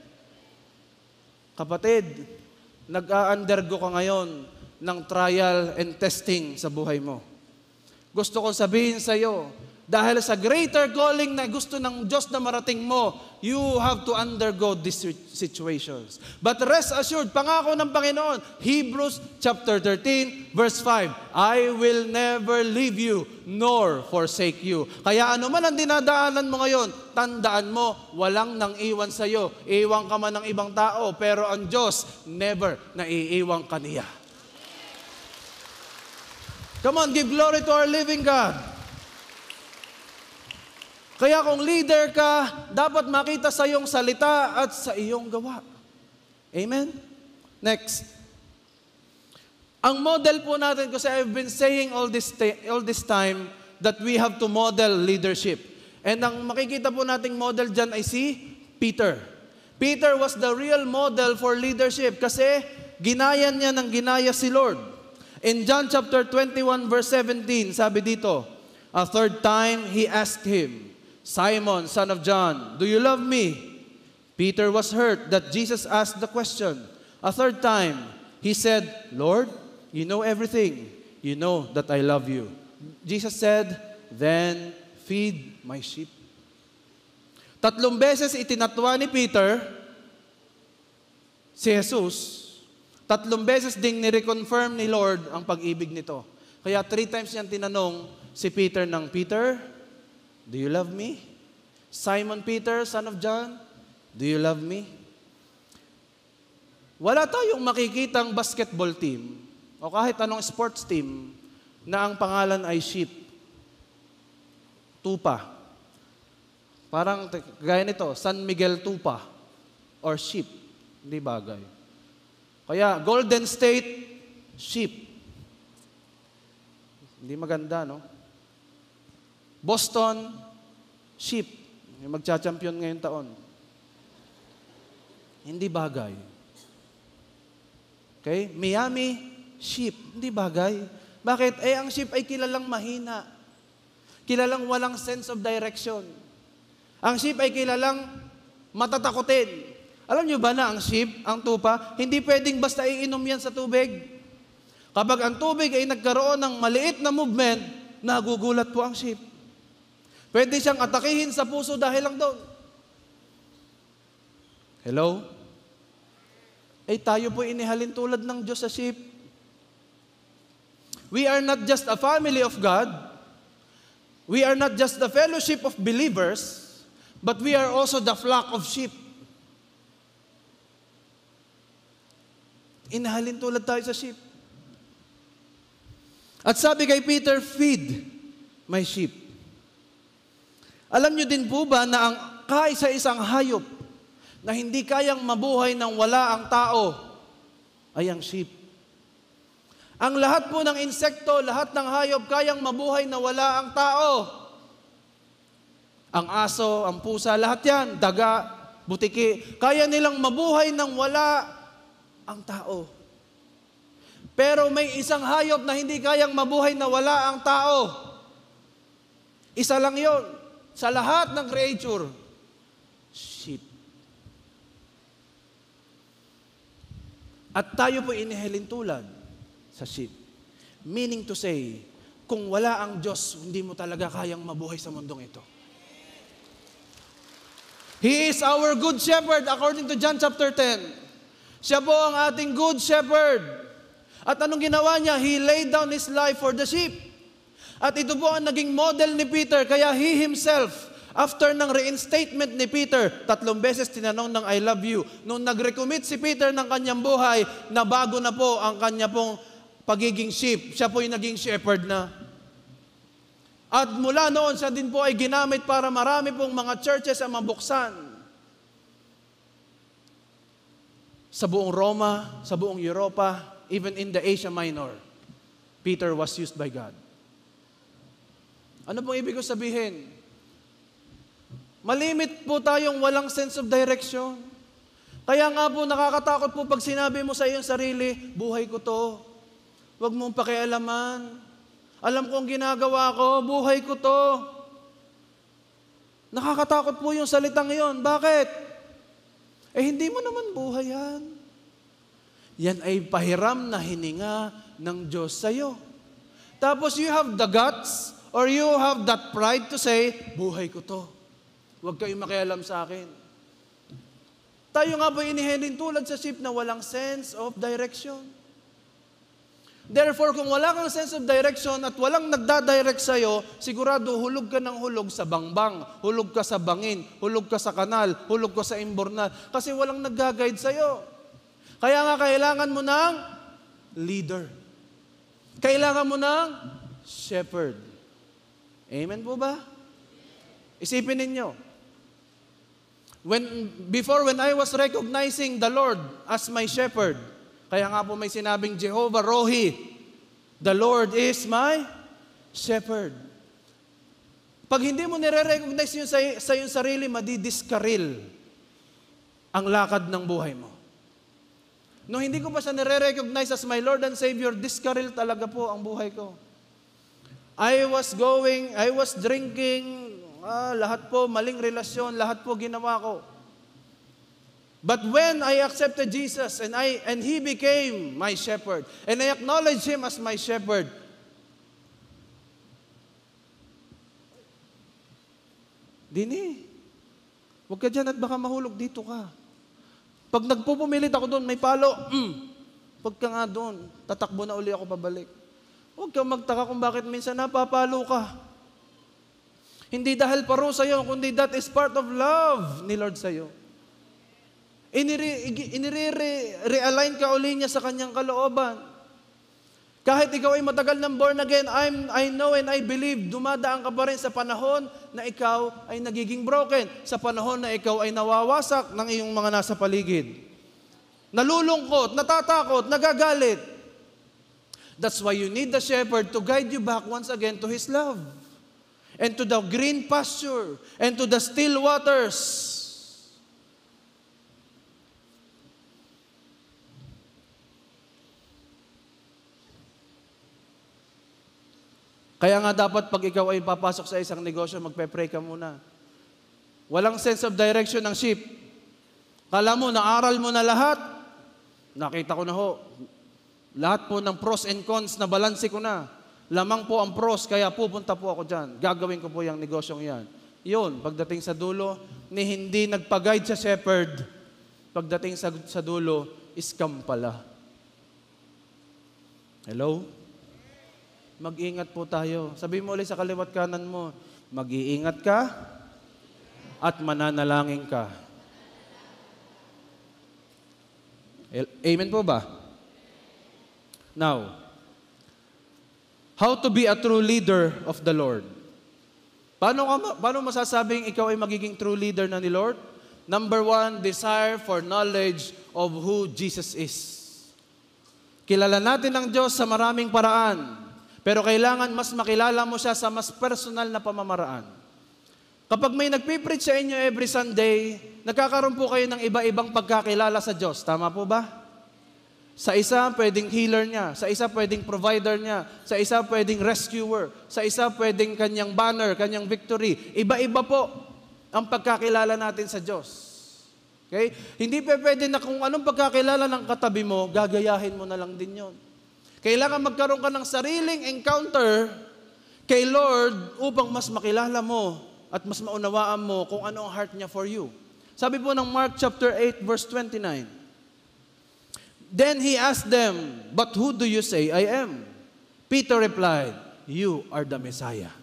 Kapatid, nag-a-undergo ka ngayon ng trial and testing sa buhay mo. Gusto kong sabihin sa iyo, dahil sa greater calling na gusto ng Diyos na marating mo, you have to undergo these situations. But rest assured, pangako ng Panginoon, Hebrews chapter 13, verse 5, I will never leave you nor forsake you. Kaya ano man ang dinadaanan mo ngayon, tandaan mo, walang nang iwan sa iyo. Iwan ka man ng ibang tao, pero ang Diyos, never na iiwan ka niya. Come on, give glory to our living God. Kaya kung leader ka, dapat makita sa iyong salita at sa iyong gawa. Amen? Next. Ang model po natin, kasi I've been saying all this time that we have to model leadership. And ang makikita po nating model dyan ay si Peter. Peter was the real model for leadership kasi ginaya niya ng ginaya si Lord. In John chapter 21 verse 17, sabi dito, a third time he asked him, Simon, son of John, do you love me? Peter was hurt that Jesus asked the question. A third time, he said, Lord, you know everything. You know that I love you. Jesus said, then feed my sheep. 3 beses itinatwa ni Peter si Jesus. 3 beses ding nireconfirm ni Lord ang pag-ibig nito. Kaya 3 times niyang tinanong si Peter ng, Peter, do you love me? Simon Peter, son of John, do you love me? Wala tayong makikitang basketball team o kahit anong sports team na ang pangalan ay sheep. Tupa. Parang gaya nito, San Miguel Tupa or sheep. Hindi bagay. Kaya Golden State, sheep. Hindi maganda, no? Boston, sheep. Yung magcha-champion ngayong taon. Hindi bagay. Okay? Miami, sheep. Hindi bagay. Bakit? Ang sheep ay kilalang mahina. Kilalang walang sense of direction. Ang sheep ay kilalang matatakotin. Alam nyo ba na ang sheep, ang tupa, hindi pwedeng basta iinom yan sa tubig. Kapag ang tubig ay nagkaroon ng maliit na movement, nagugulat po ang sheep. Pwede siyang atakihin sa puso dahil lang doon. Hello? Tayo po inihalin tulad ng Diyos sa sheep. We are not just a family of God. We are not just the fellowship of believers, but we are also the flock of sheep. Inahalin tulad tayo sa sheep. At sabi kay Peter, feed my sheep. Alam nyo din po ba na ang kaisa-isang hayop na hindi kayang mabuhay nang wala ang tao ay ang sheep. Ang lahat po ng insekto, lahat ng hayop kayang mabuhay na wala ang tao. Ang aso, ang pusa, lahat yan, daga, butiki, kaya nilang mabuhay nang wala ang tao. Pero may isang hayop na hindi kayang mabuhay na wala ang tao. Isa lang yon sa lahat ng creature. Sheep. At tayo po inihalin tulad sa sheep. Meaning to say, kung wala ang Diyos, hindi mo talaga kayang mabuhay sa mundong ito. He is our good shepherd according to John chapter 10. Siya po ang ating good shepherd. At anong ginawa niya? He laid down His life for the sheep. At ito po ang naging model ni Peter. Kaya he himself, after ng reinstatement ni Peter, 3 beses tinanong ng I love you. Nung nag-recommit si Peter ng kanyang buhay, nabago na po ang kanya pong pagiging sheep. Siya po yung naging shepherd na. At mula noon, siya din po ay ginamit para marami pong mga churches ang mabuksan. Sa buong Roma, sa buong Europa, even in the Asia Minor, Peter was used by God. Ano pong ibig ko sabihin? Malimit po tayong walang sense of direction. Kaya nga po nakakatakot po pag sinabi mo sa iyong sarili, buhay ko to. Huwag mong pakialaman. Alam ko ang ginagawa ko, buhay ko to. Nakakatakot po yung salitang iyon. Bakit? Hindi mo naman buhay yan. Yan ay pahiram na hininga ng Diyos sa'yo. Tapos you have the guts or you have that pride to say, buhay ko to. Huwag kayong makialam sa akin. Tayo nga ba inihalin tulad sa sheep na walang sense of direction? Therefore, kung wala kang sense of direction at walang nagdadirect sa'yo, sigurado hulog ka ng hulog sa bangbang, hulog ka sa bangin, hulog ka sa kanal, hulog ka sa imbornal, kasi walang nag-guide sa'yo. Kaya nga kailangan mo ng leader. Kailangan mo ng shepherd. Amen po ba? Isipin ninyo. Before when I was recognizing the Lord as my shepherd, kaya nga po may sinabing Jehovah Rohi, the Lord is my shepherd. Pag hindi mo nire-recognize yun sa iyong sarili, madidiskaril. ang lakad ng buhay mo. Nung hindi ko pa siya nire-recognize as my Lord and Savior, diskaril talaga po ang buhay ko. I was drinking, lahat po, maling relasyon, lahat po ginawa ko. But when I accepted Jesus and He became my shepherd, and I acknowledged Him as my shepherd, Dini, huwag ka dyan at baka mahulog dito ka. Pag nagpupumilit ako doon, may palo, huwag ka nga doon, tatakbo na uli ako pabalik. Huwag kang magtaka kung bakit minsan napapalo ka. Hindi dahil paro sa'yo, kundi that is part of love ni Lord sa'yo. Inire-realign ka uli niya sa kanyang kalooban. Kahit ikaw ay matagal ng born again, I know and I believe, dumadaan ka pa rin sa panahon na ikaw ay nagiging broken, sa panahon na ikaw ay nawawasak ng iyong mga nasa paligid. Nalulungkot, natatakot, nagagalit. That's why you need the shepherd to guide you back once again to His love. And to the green pasture, and to the still waters. Kaya nga dapat pag ikaw ay papasok sa isang negosyo, magpe-pray ka muna. Walang sense of direction ng sheep. Kala mo, naaral mo na lahat. Nakita ko na ho. Lahat po ng pros and cons na balanse ko na. Lamang po ang pros, kaya pupunta po ako dyan. Gagawin ko po yung negosyong yan. Yun, pagdating sa dulo, ni hindi nagpa-guide sa shepherd, pagdating sa dulo, scam pala. Hello? Mag-ingat po tayo. Sabihin mo ulit sa kaliwat kanan mo, mag-iingat ka at mananalangin ka. Amen po ba? Now, how to be a true leader of the Lord? Paano masasabing ikaw ay magiging true leader na ni Lord? Number 1, desire for knowledge of who Jesus is. Kilala natin ang Diyos sa maraming paraan, pero kailangan mas makilala mo siya sa mas personal na pamamaraan. Kapag may nagpipreach sa inyo every Sunday, nagkakaroon po kayo ng iba-ibang pagkakilala sa Diyos. Tama po ba? Sa isa, pwedeng healer niya. Sa isa, pwedeng provider niya. Sa isa, pwedeng rescuer. Sa isa, pwedeng kanyang banner, kanyang victory. Iba-iba po ang pagkakilala natin sa Diyos. Okay? Hindi pwede na kung anong pagkakilala ng katabi mo, gagayahin mo na lang din yon. Kailangan magkaroon ka ng sariling encounter kay Lord upang mas makilala mo at mas maunawaan mo kung ano ang heart niya for you. Sabi po ng Mark chapter 8 verse 29, Then He asked them, But who do you say I am? Peter replied, You are the Messiah.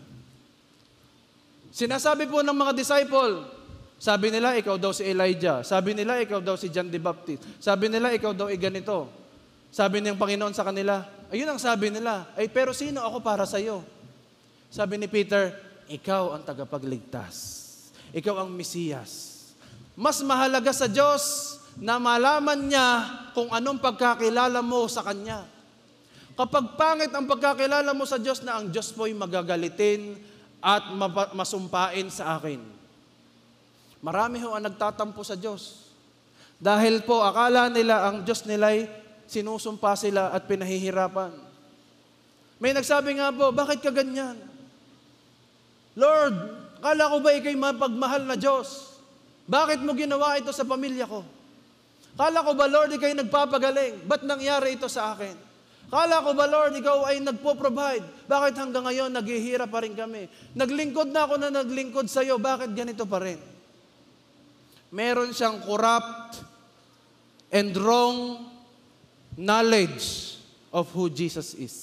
Sinasabi po ng mga disciple, sabi nila, ikaw daw si Elijah. Sabi nila, ikaw daw si John the Baptist. Sabi nila, ikaw daw ganito. Sabi ng Panginoon sa kanila, ayun ang sabi nila, ay pero sino ako para sa iyo? Sabi ni Peter, ikaw ang tagapagligtas. Ikaw ang Mesiyas. Mas mahalaga sa Diyos na malaman niya kung anong pagkakilala mo sa Kanya. Kapag pangit ang pagkakilala mo sa Diyos na ang Diyos po'y magagalitin at masumpain sa akin. Marami ho ang nagtatampo sa Diyos. Dahil po akala nila ang Diyos nila'y sinusumpa sila at pinahihirapan. May nagsabi nga po, bakit ka ganyan? Lord, akala ko ba ikay mapagmahal na Diyos? Bakit mo ginawa ito sa pamilya ko? Akala ko ba, Lord, ikay nagpapagaling? Ba't nangyari ito sa akin? Akala ko ba, Lord, ikaw ay nagpo-provide? Bakit hanggang ngayon naghihirap pa rin kami? Naglingkod na ako na naglingkod sa iyo, bakit ganito pa rin? Meron siyang corrupt and wrong knowledge of who Jesus is.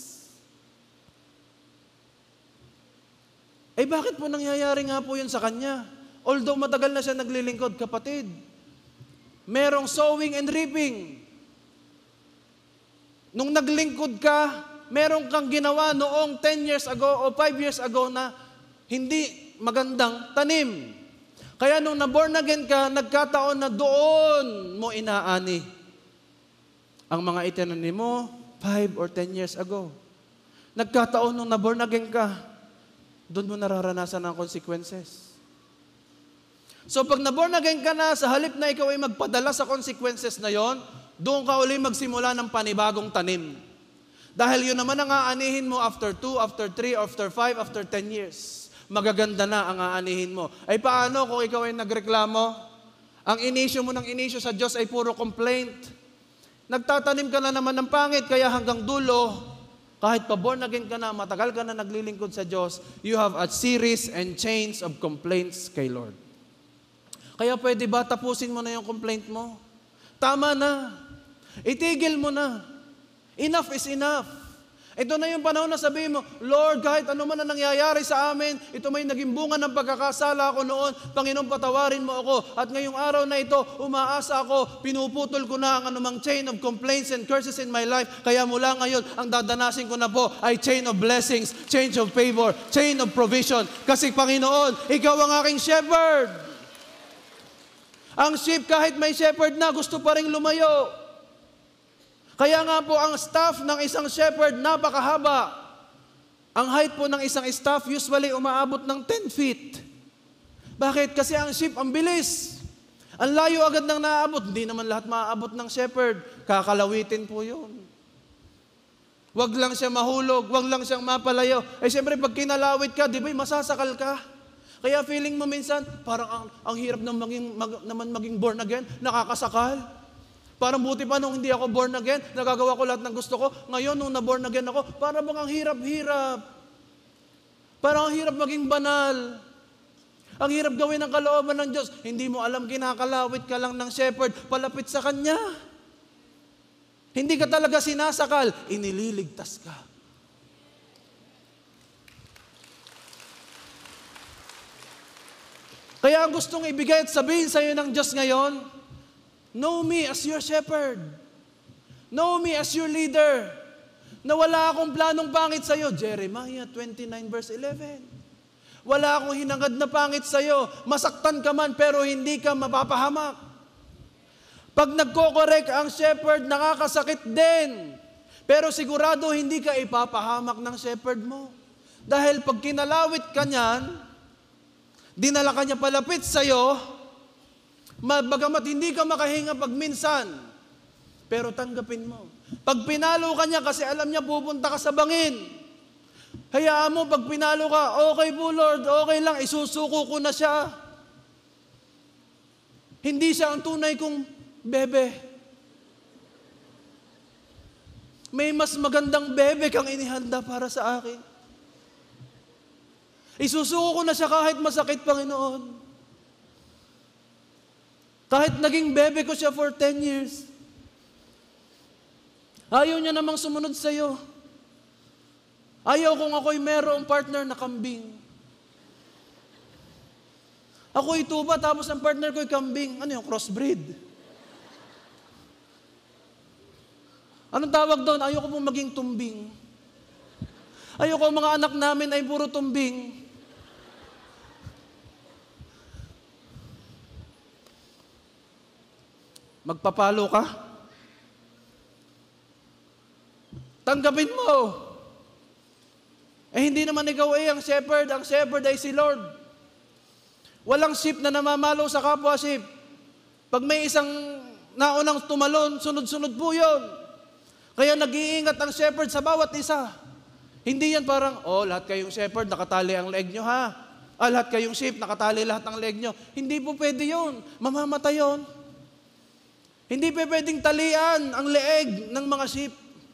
Eh bakit po nangyayari nga po yun sa kanya? Although matagal na siya naglilingkod, kapatid. Merong sowing and reaping. Nung naglingkod ka, meron kang ginawa noong 10 years ago o 5 years ago na hindi magandang tanim. Kaya nung na-born again ka, nagkataon na doon mo inaani ang mga itinanim mo 5 or 10 years ago. Nagkataon nung na-born again ka, doon mo nararanasan ang consequences. So pag na-born again ka na, sa halip na ikaw ay magpadala sa consequences na yon, doon ka uli magsimula ng panibagong tanim. Dahil yun naman ang aanihin mo after 2, after 3, after 5, after 10 years. Magaganda na ang aanihin mo. Ay paano kung ikaw ay nagreklamo? Ang inisyo mo ng inisyo sa Diyos ay puro complaint. Nagtatanim ka na naman ng pangit, kaya hanggang dulo, kahit pa born again ka na, matagal ka na naglilingkod sa Diyos, you have a series and chains of complaints kay Lord. Kaya pwede ba tapusin mo na yung complaint mo? Tama na. Itigil mo na. Enough is enough. Ito na yung panahon na sabihin mo, Lord, kahit ano man ang nangyayari sa amin, ito may naging bunga ng pagkakasala ko noon, Panginoon, patawarin mo ako. At ngayong araw na ito, umaasa ako, pinuputol ko na ang anumang chain of complaints and curses in my life. Kaya mula ngayon, ang dadanasin ko na po ay chain of blessings, chain of favor, chain of provision. Kasi Panginoon, ikaw ang aking shepherd. Ang sheep, kahit may shepherd na, gusto pa rin lumayo. Kaya nga po, ang staff ng isang shepherd, napakahaba. Ang height po ng isang staff, usually umaabot ng 10 feet. Bakit? Kasi ang sheep, ang bilis. Ang layo agad nang naaabot. Hindi naman lahat maaabot ng shepherd. Kakalawitin po yun. Wag lang siya mahulog, wag lang siyang mapalayo. Eh siyempre, pag kinalawit ka, di ba, masasakal ka. Kaya feeling mo minsan, parang ang hirap naman maging born again, nakakasakal. Parang buti pa nung hindi ako born again, nagagawa ko lahat ng gusto ko. Ngayon, nung na-born again ako, parang bang ang hirap-hirap. Parang ang hirap maging banal. Ang hirap gawin ng kalooban ng Diyos. Hindi mo alam, kinakalawit ka lang ng shepherd, palapit sa Kanya. Hindi ka talaga sinasakal, inililigtas ka. Kaya ang gustong ibigay at sabihin sa iyo ng Diyos ngayon, know me as your shepherd. Know me as your leader. Na wala akong planong pangit sa iyo. Jeremiah 29 verse 11. Wala akong hinangad na pangit sa iyo. Masaktan ka man pero hindi ka mapapahamak. Pag nagko-correct ang shepherd, nakakasakit din. Pero sigurado hindi ka ipapahamak ng shepherd mo. Dahil pag kinalawit ka niyan, dinala ka niya palapit sa iyo, bagamat hindi ka makahinga pag minsan, pero tanggapin mo. Pag pinalo ka niya kasi alam niya pupunta ka sa bangin, hayaan mo pag pinalo ka, okay po Lord, okay lang, isusuko ko na siya. Hindi siya ang tunay kong bebe. May mas magandang bebe kang inihanda para sa akin. Isusuko ko na siya kahit masakit, Panginoon. Kahit naging bebe ko siya for 10 years. Ayaw niya namang sumunod sa iyo. Ayaw kung ako'y merong partner na kambing. Ako'y tuba, tapos ang partner ko'y kambing. Ano yung crossbreed? Anong tawag doon? Ayaw ko pong maging tumbing. Ayaw ko mga anak namin ay puro tumbing. Magpapalo ka? Tanggapin mo. Eh hindi naman ikaw ang shepherd. Ang shepherd ay si Lord. Walang sheep na namamalo sa kapwa sheep. Pag may isang naunang tumalon, sunod-sunod po yun. Kaya nag-iingat ang shepherd sa bawat isa. Hindi yan parang, lahat kayong shepherd, nakatali ang leg nyo ha. Lahat kayong sheep, nakatali lahat ng leg nyo. Hindi po pwede yun. Mamamatay yun. Hindi pa pwedeng talian ang leeg ng mga sheep.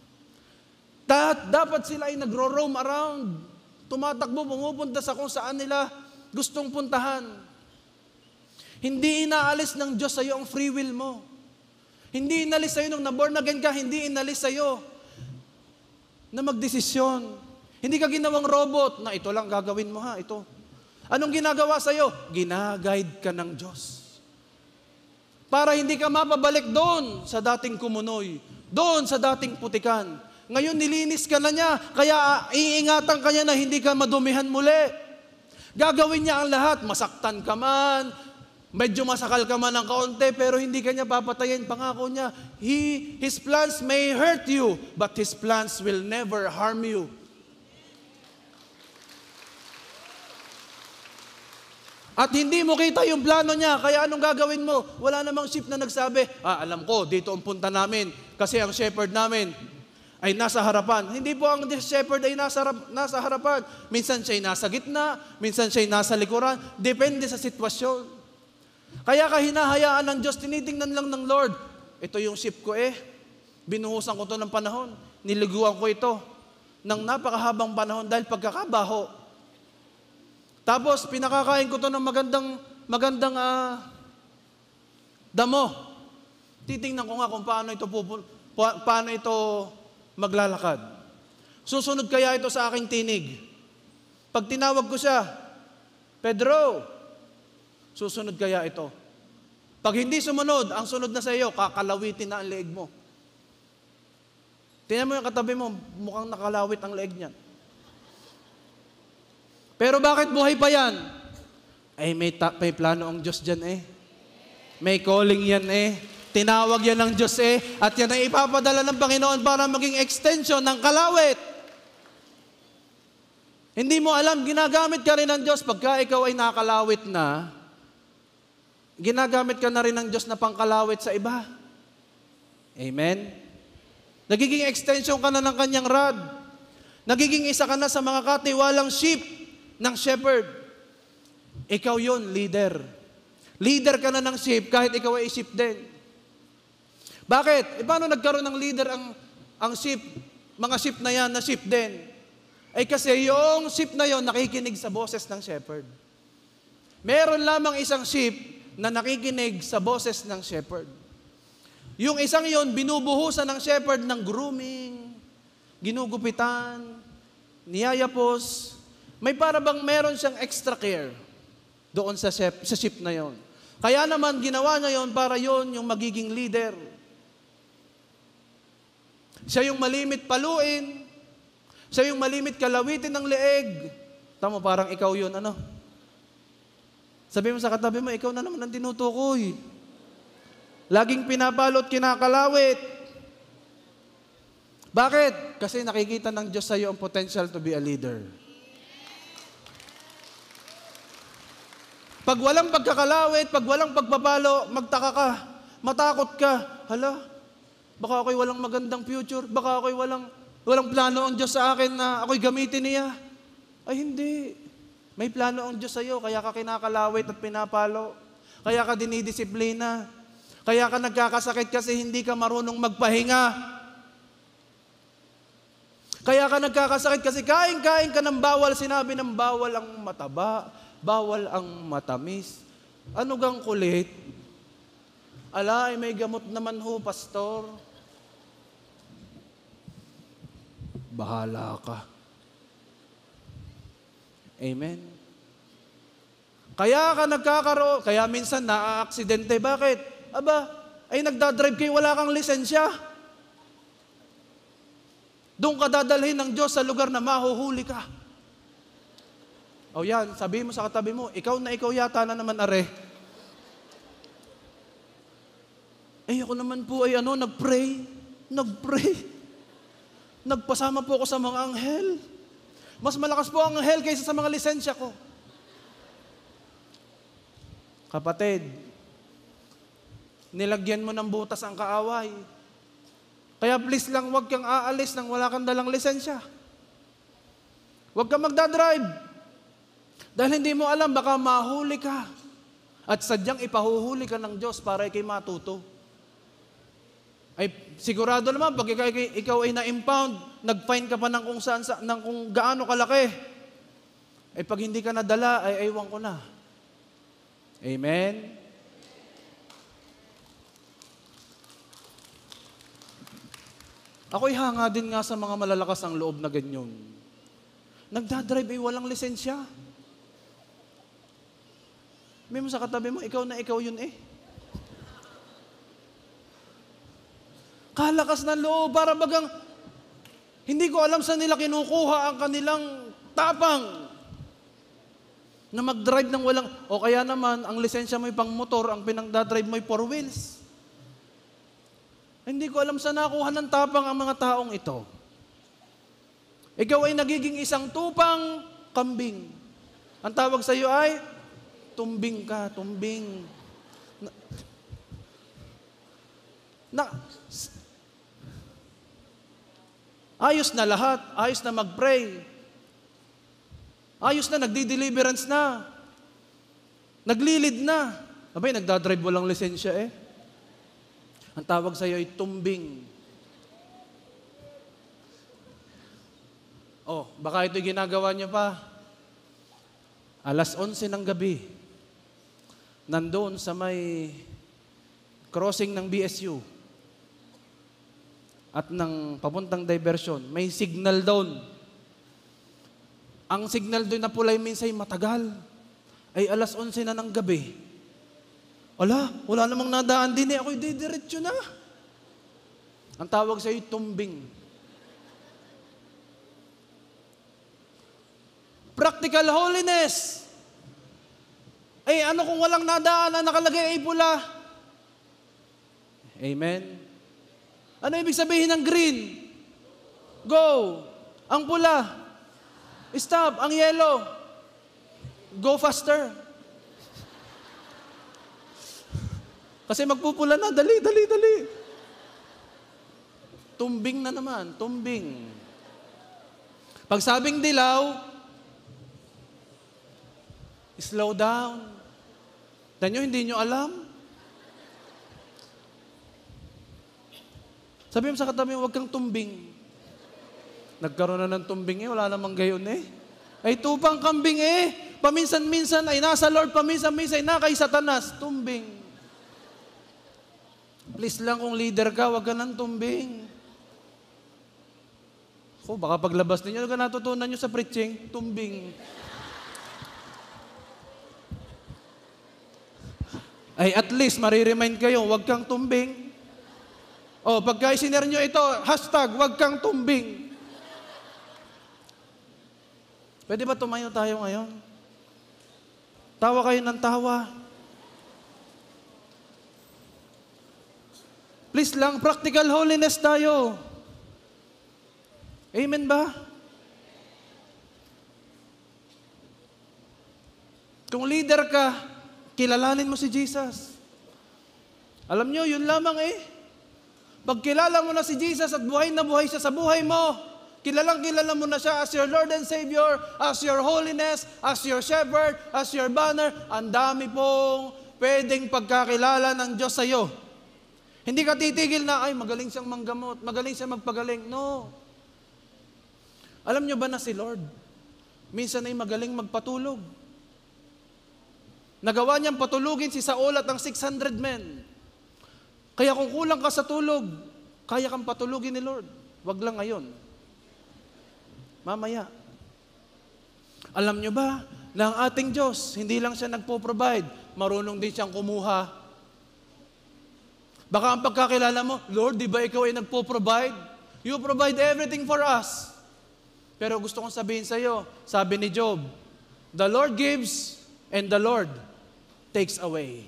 Dapat sila ay nagro-roam around. Tumatakbo, pumupunta sa kung saan nila gustong puntahan. Hindi inaalis ng Diyos sa iyo ang free will mo. Hindi inalis sa iyo nung na-born again ka, hindi inalis sa iyo na magdesisyon. Hindi ka ginawang robot na ito lang gagawin mo ha, ito. Anong ginagawa sa iyo? Ginaguide ka ng Diyos. Para hindi ka mapabalik doon sa dating kumunoy, doon sa dating putikan. Ngayon nilinis ka na niya, kaya iingatan ka niya na hindi ka madumihan muli. Gagawin niya ang lahat, masaktan ka man, medyo masakal ka man ng kaunti, pero hindi ka niya papatayin. Pangako niya, His plans may hurt you, but His plans will never harm you. At hindi mo kita yung plano niya, kaya anong gagawin mo? Wala namang sheep na nagsabi, alam ko, dito ang punta namin, kasi ang shepherd namin ay nasa harapan. Hindi po ang shepherd ay nasa harapan. Minsan siya'y nasa gitna, minsan siya'y nasa likuran, depende sa sitwasyon. Kaya hinahayaan ng Diyos, tinitingnan lang ng Lord, ito yung sheep ko binuhusan ko to ng panahon, niliguan ko ito ng napakahabang panahon dahil pagkakabaho. Tapos, pinakakain ko to ng magandang damo. Titingnan ko nga kung paano ito maglalakad. Susunod kaya ito sa aking tinig? Pag tinawag ko siya, Pedro, susunod kaya ito? Pag hindi sumunod, ang sunod na sa iyo, kakalawitin na ang leeg mo. Tingnan mo yung katabi mo, mukhang nakalawit ang leeg niya. Pero bakit buhay pa yan? Ay, may plano ang Diyos dyan May calling yan Tinawag yan ng Diyos At yan ay ipapadala ng Panginoon para maging extension ng kalawit. Hindi mo alam, ginagamit ka rin ng Diyos. Pagka ikaw ay nakalawit na, ginagamit ka na rin ng Diyos na pangkalawit sa iba. Amen? Nagiging extension ka na ng kanyang rod. Nagiging isa ka na sa mga katiwalang sheep ng shepherd. Ikaw yon, leader. Leader ka na ng sheep kahit ikaw ay sheep din. Bakit? Paano nagkaroon ng leader ang sheep? Mga sheep na yan na sheep din. Ay kasi yung sheep na yon nakikinig sa boses ng shepherd. Meron lamang isang sheep na nakikinig sa boses ng shepherd. Yung isang yon binubuhusan ng shepherd ng grooming, ginugupitan, niyayapos. May para bang meron siyang extra care doon sa sheep na yon. Kaya naman ginawa niya yon para yon yung magiging leader. Siya yung malimit paluin, siya yung malimit kalawitin ng leeg. Tama, parang ikaw yun, Sabi mo sa katabi mo, ikaw na naman ang tinutukoy. Laging pinapalot, kinakalawit. Bakit? Kasi nakikita ng Diyos sa iyo ang potential to be a leader. Pag walang pagkakalawit, pag walang pagpapalo, magtaka ka, matakot ka. Hala, baka ako'y walang magandang future, baka ako'y walang plano ang Diyos sa akin na ako'y gamitin niya. Ay hindi. May plano ang Diyos sa iyo, kaya ka kinakalawit at pinapalo. Kaya ka dinidisiplina. Kaya ka nagkakasakit kasi hindi ka marunong magpahinga. Kaya ka nagkakasakit kasi kain-kain ka ng bawal, sinabi ng bawal ang mataba, bawal ang matamis. Ano gang kulit? Ala, ay may gamot naman ho, pastor. Bahala ka. Amen. Kaya ka nagkakaroon, kaya minsan naaaksidente. Bakit? Aba, ay nagdadrive kayo, wala kang lisensya. Doon ka dadalhin ng Diyos sa lugar na mahuhuli ka. O yan, sabihin mo sa katabi mo, ikaw yata na naman ako naman po ay nagpray. Nagpasama po ako sa mga anghel. Mas malakas po ang anghel kaysa sa mga lisensya ko. Kapatid, nilagyan mo ng butas ang kaaway. Kaya please lang, huwag kang aalis nang wala kang dalang lisensya. Huwag kang magdadrive. Dahil hindi mo alam, baka mahuli ka. At sadyang ipahuhuli ka ng Diyos para ikay matuto. Ay sigurado naman, pag ikaw ay na-impound, nag-fine ka pa ng kung gaano kalaki. Ay pag hindi ka nadala, ay ewan ko na. Amen? Ako'y hanga din nga sa mga malalakas ang loob na ganyan. Nagdadrive ay walang lisensya. May mo sa katabi mo, ikaw yun Kalakas ng loob, para bagang, hindi ko alam saan nila kinukuha ang kanilang tapang na mag-drive ng walang, o kaya naman, ang lisensya mo'y pang motor, ang pinagdadrive mo'y 4 wheels. Hindi ko alam saan nakuha ng tapang ang mga taong ito. Ikaw ay nagiging isang tupang kambing. Ang tawag sa iyo ay tumbing ka, tumbing. Ayos na lahat, ayos na mag-pray. Ayos na, nagdi-deliverance na. Naglilid na. Abay, nagdadrive walang lisensya eh. Ang tawag sa'yo ay tumbing. Oh, baka ito ginagawa niyo pa. Alas 11 ng gabi, nandoon sa may crossing ng BSU at ng papuntang diversion, may signal doon. Ang signal doon na pulay minsan matagal. Ay alas 11 na ng gabi. Wala namang nadaan din eh. Ako'y didiretso na. Ang tawag sa'yo, tumbing. Practical holiness. Ay, ano kung walang nadaan na nakalagay ay pula? Amen? Ano ibig sabihin ng green? Go. Ang pula? Stop. Ang yellow? Go faster. Kasi magpupula na. Dali. Tumbing na naman. Tumbing. Pag sabing dilaw, slow down. Tanyo, hindi nyo alam. Sabi mo sa katabi, huwag kang tumbing. Nagkaroon na ng tumbing eh, wala namang gayon eh. Ay tupang kambing eh. Paminsan-minsan ay nasa Lord, paminsan-minsan ay nakay Satanas. Tumbing. Please lang kung leader ka, huwag ka ng tumbing. Baka paglabas ninyo, ano ka natutunan nyo sa preaching? Tumbing. Ay at least mariremind kayo, huwag kang tumbing. Pagka isinare nyo ito, hashtag, huwag kang tumbing. Pwede ba tumayo tayo ngayon? Tawa kayo ng tawa. Please lang, practical holiness tayo. Amen ba? Kung leader ka, kilalanin mo si Jesus. Alam nyo, yun lamang eh. Pag kilala mo na si Jesus at buhay na buhay siya sa buhay mo, kilala mo na siya as your Lord and Savior, as your holiness, as your shepherd, as your banner. Ang dami pong pwedeng pagkakilala ng Diyos sa iyo. Hindi ka titigil na, ay magaling siyang manggamot, magaling siyang magpagaling. No. Alam nyo ba na si Lord, minsan ay magaling magpatulog. Nagawa niyang patulugin si Saul at ang 600 men. Kaya kung kulang ka sa tulog, kaya kang patulugin ni Lord. Wag lang ngayon. Mamaya. Alam nyo ba na ang ating Diyos, hindi lang siya nagpo-provide, marunong din siyang kumuha. Baka ang pagkakilala mo, Lord, di ba ikaw ay nagpo-provide? You provide everything for us. Pero gusto kong sabihin sa iyo, sabi ni Job, the Lord gives and the Lord takes away.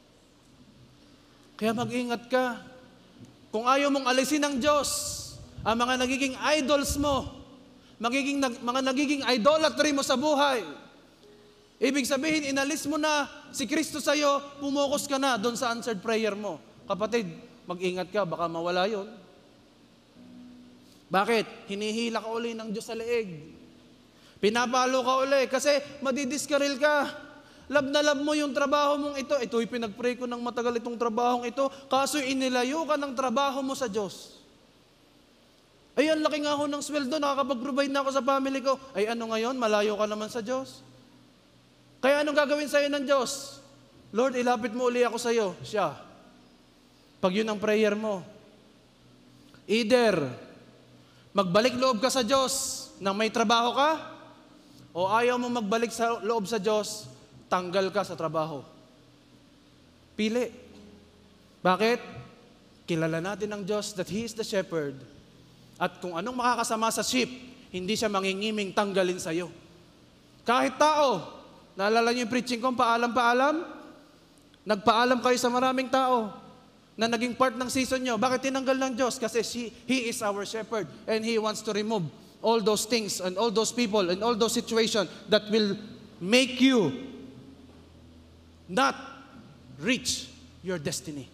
Kaya mag-ingat ka. Kung ayaw mong alisin ng Diyos, ang mga nagiging idols mo, mga nagiging idolatry mo sa buhay, ibig sabihin, inalis mo na si Kristo sa'yo, pumokos ka na doon sa answered prayer mo. Kapatid, mag-ingat ka, baka mawala yun. Bakit? Hinihila ka uli ng Diyos sa leeg. Pinapalo ka uli kasi madidiskaril ka. Love na love mo yung trabaho mong ito. Ito'y pinag-pray ko ng matagal itong trabahong ito. Kaso inilayo ka ng trabaho mo sa Diyos. Ay, ang laki nga ako ng sweldo, nakakapag-provide na ako sa family ko. Ay, ano ngayon? Malayo ka naman sa Diyos. Kaya anong gagawin sa'yo ng Diyos? Lord, ilapit mo uli ako sa'yo. Siya. Pag yun ang prayer mo. Either, magbalik loob ka sa Diyos nang may trabaho ka, o ayaw mo magbalik sa loob sa Diyos, tanggal ka sa trabaho. Pili. Bakit? Kilala natin ng Diyos that He is the shepherd. At kung anong makakasama sa sheep, hindi siya mangingiming tanggalin sa iyo. Kahit tao, naalala niyo yung preaching ko, paalam-paalam? Nagpaalam kayo sa maraming tao na naging part ng season nyo. Bakit tinanggal ng Diyos? Kasi He is our shepherd and He wants to remove all those things and all those people and all those situations that will make you not reach your destiny.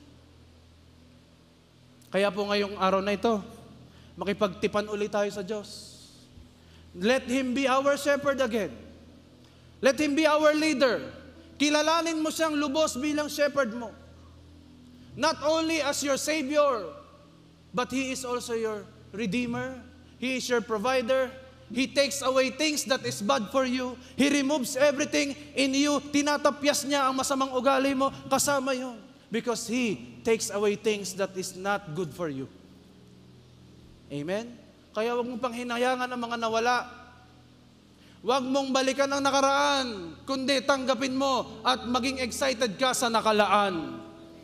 Kaya po ngayong araw na ito, makipagtipan ulit tayo sa Diyos. Let Him be our shepherd again. Let Him be our leader. Kilalanin mo siyang lubos bilang shepherd mo. Not only as your Savior, but He is also your Redeemer. He is your provider. He takes away things that is bad for you. He removes everything in you. Tinatapyas niya ang masamang ugali mo. Kasama yun. Because He takes away things that is not good for you. Amen? Kaya huwag mong panghinayangan ang mga nawala. Huwag mong balikan ang nakaraan, kundi tanggapin mo at maging excited ka sa nakalaan.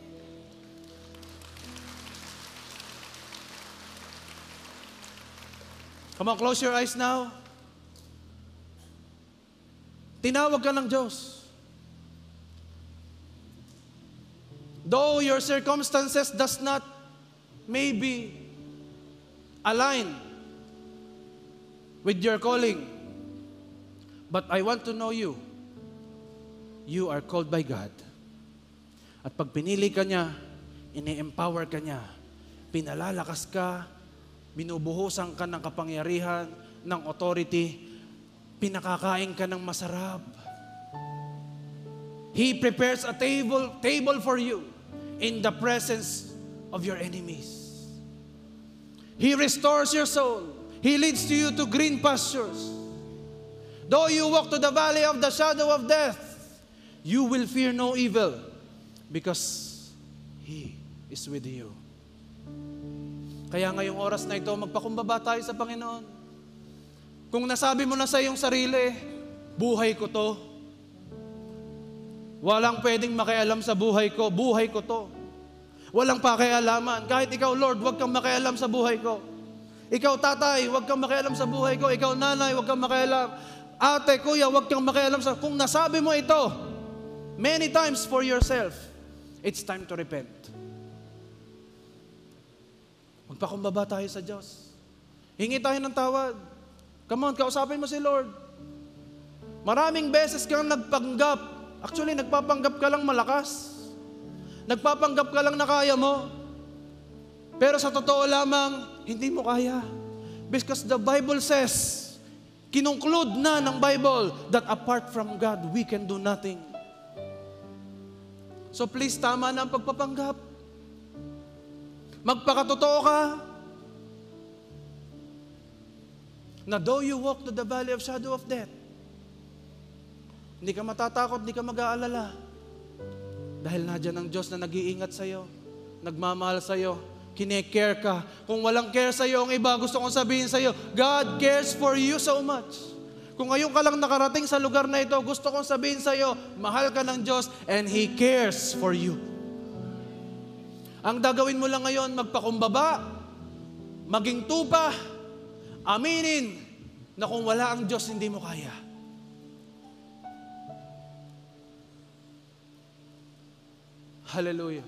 Come on, close your eyes now. Tinawag ka ng Diyos. Though your circumstances does not maybe align with your calling, but I want to know you. You are called by God. At pag pinili ka niya, ini-empower ka niya, pinalalakas ka, binubuhusan ka ng kapangyarihan, ng authority, pinakakain ka ng masarap. He prepares a table for you in the presence of your enemies. He restores your soul. He leads you to green pastures. Though you walk to the valley of the shadow of death, you will fear no evil because He is with you. Kaya ngayong oras na ito, magpakumbaba tayo sa Panginoon. Kung nasabi mo na sa iyong sarili, buhay ko to. Walang pwedeng makialam sa buhay ko to. Walang pakialaman. Kahit ikaw, Lord, huwag kang makialam sa buhay ko. Ikaw, tatay, huwag kang makialam sa buhay ko. Ikaw, nanay, huwag kang makialam. Ate, kuya, huwag kang makialam sa... Kung nasabi mo ito, many times for yourself, it's time to repent. Magpakumbaba tayo sa Diyos. Hingi tayo ng tawad. Come on, kausapin mo si Lord. Maraming beses kang nagpanggap. Actually, nagpapanggap ka lang malakas. Nagpapanggap ka lang na kaya mo. Pero sa totoo lamang, hindi mo kaya. Because the Bible says, kinongclude na ng Bible that apart from God, we can do nothing. So please, tama na ang pagpapanggap. Magpakatotoo ka. Na though you walk to the valley of shadow of death, hindi ka matatakot, hindi ka mag-aalala. Dahil nadyan ang Diyos na nag-iingat sa'yo, nagmamahal sa'yo, kine-care ka. Kung walang care sa'yo ang iba, gusto kong sabihin sa'yo, God cares for you so much. Kung ngayon ka lang nakarating sa lugar na ito, gusto kong sabihin sa'yo, mahal ka ng Diyos and He cares for you. Ang gagawin mo lang ngayon, magpakumbaba, maging tupa, aminin na kung wala ang Diyos, hindi mo kaya. Hallelujah.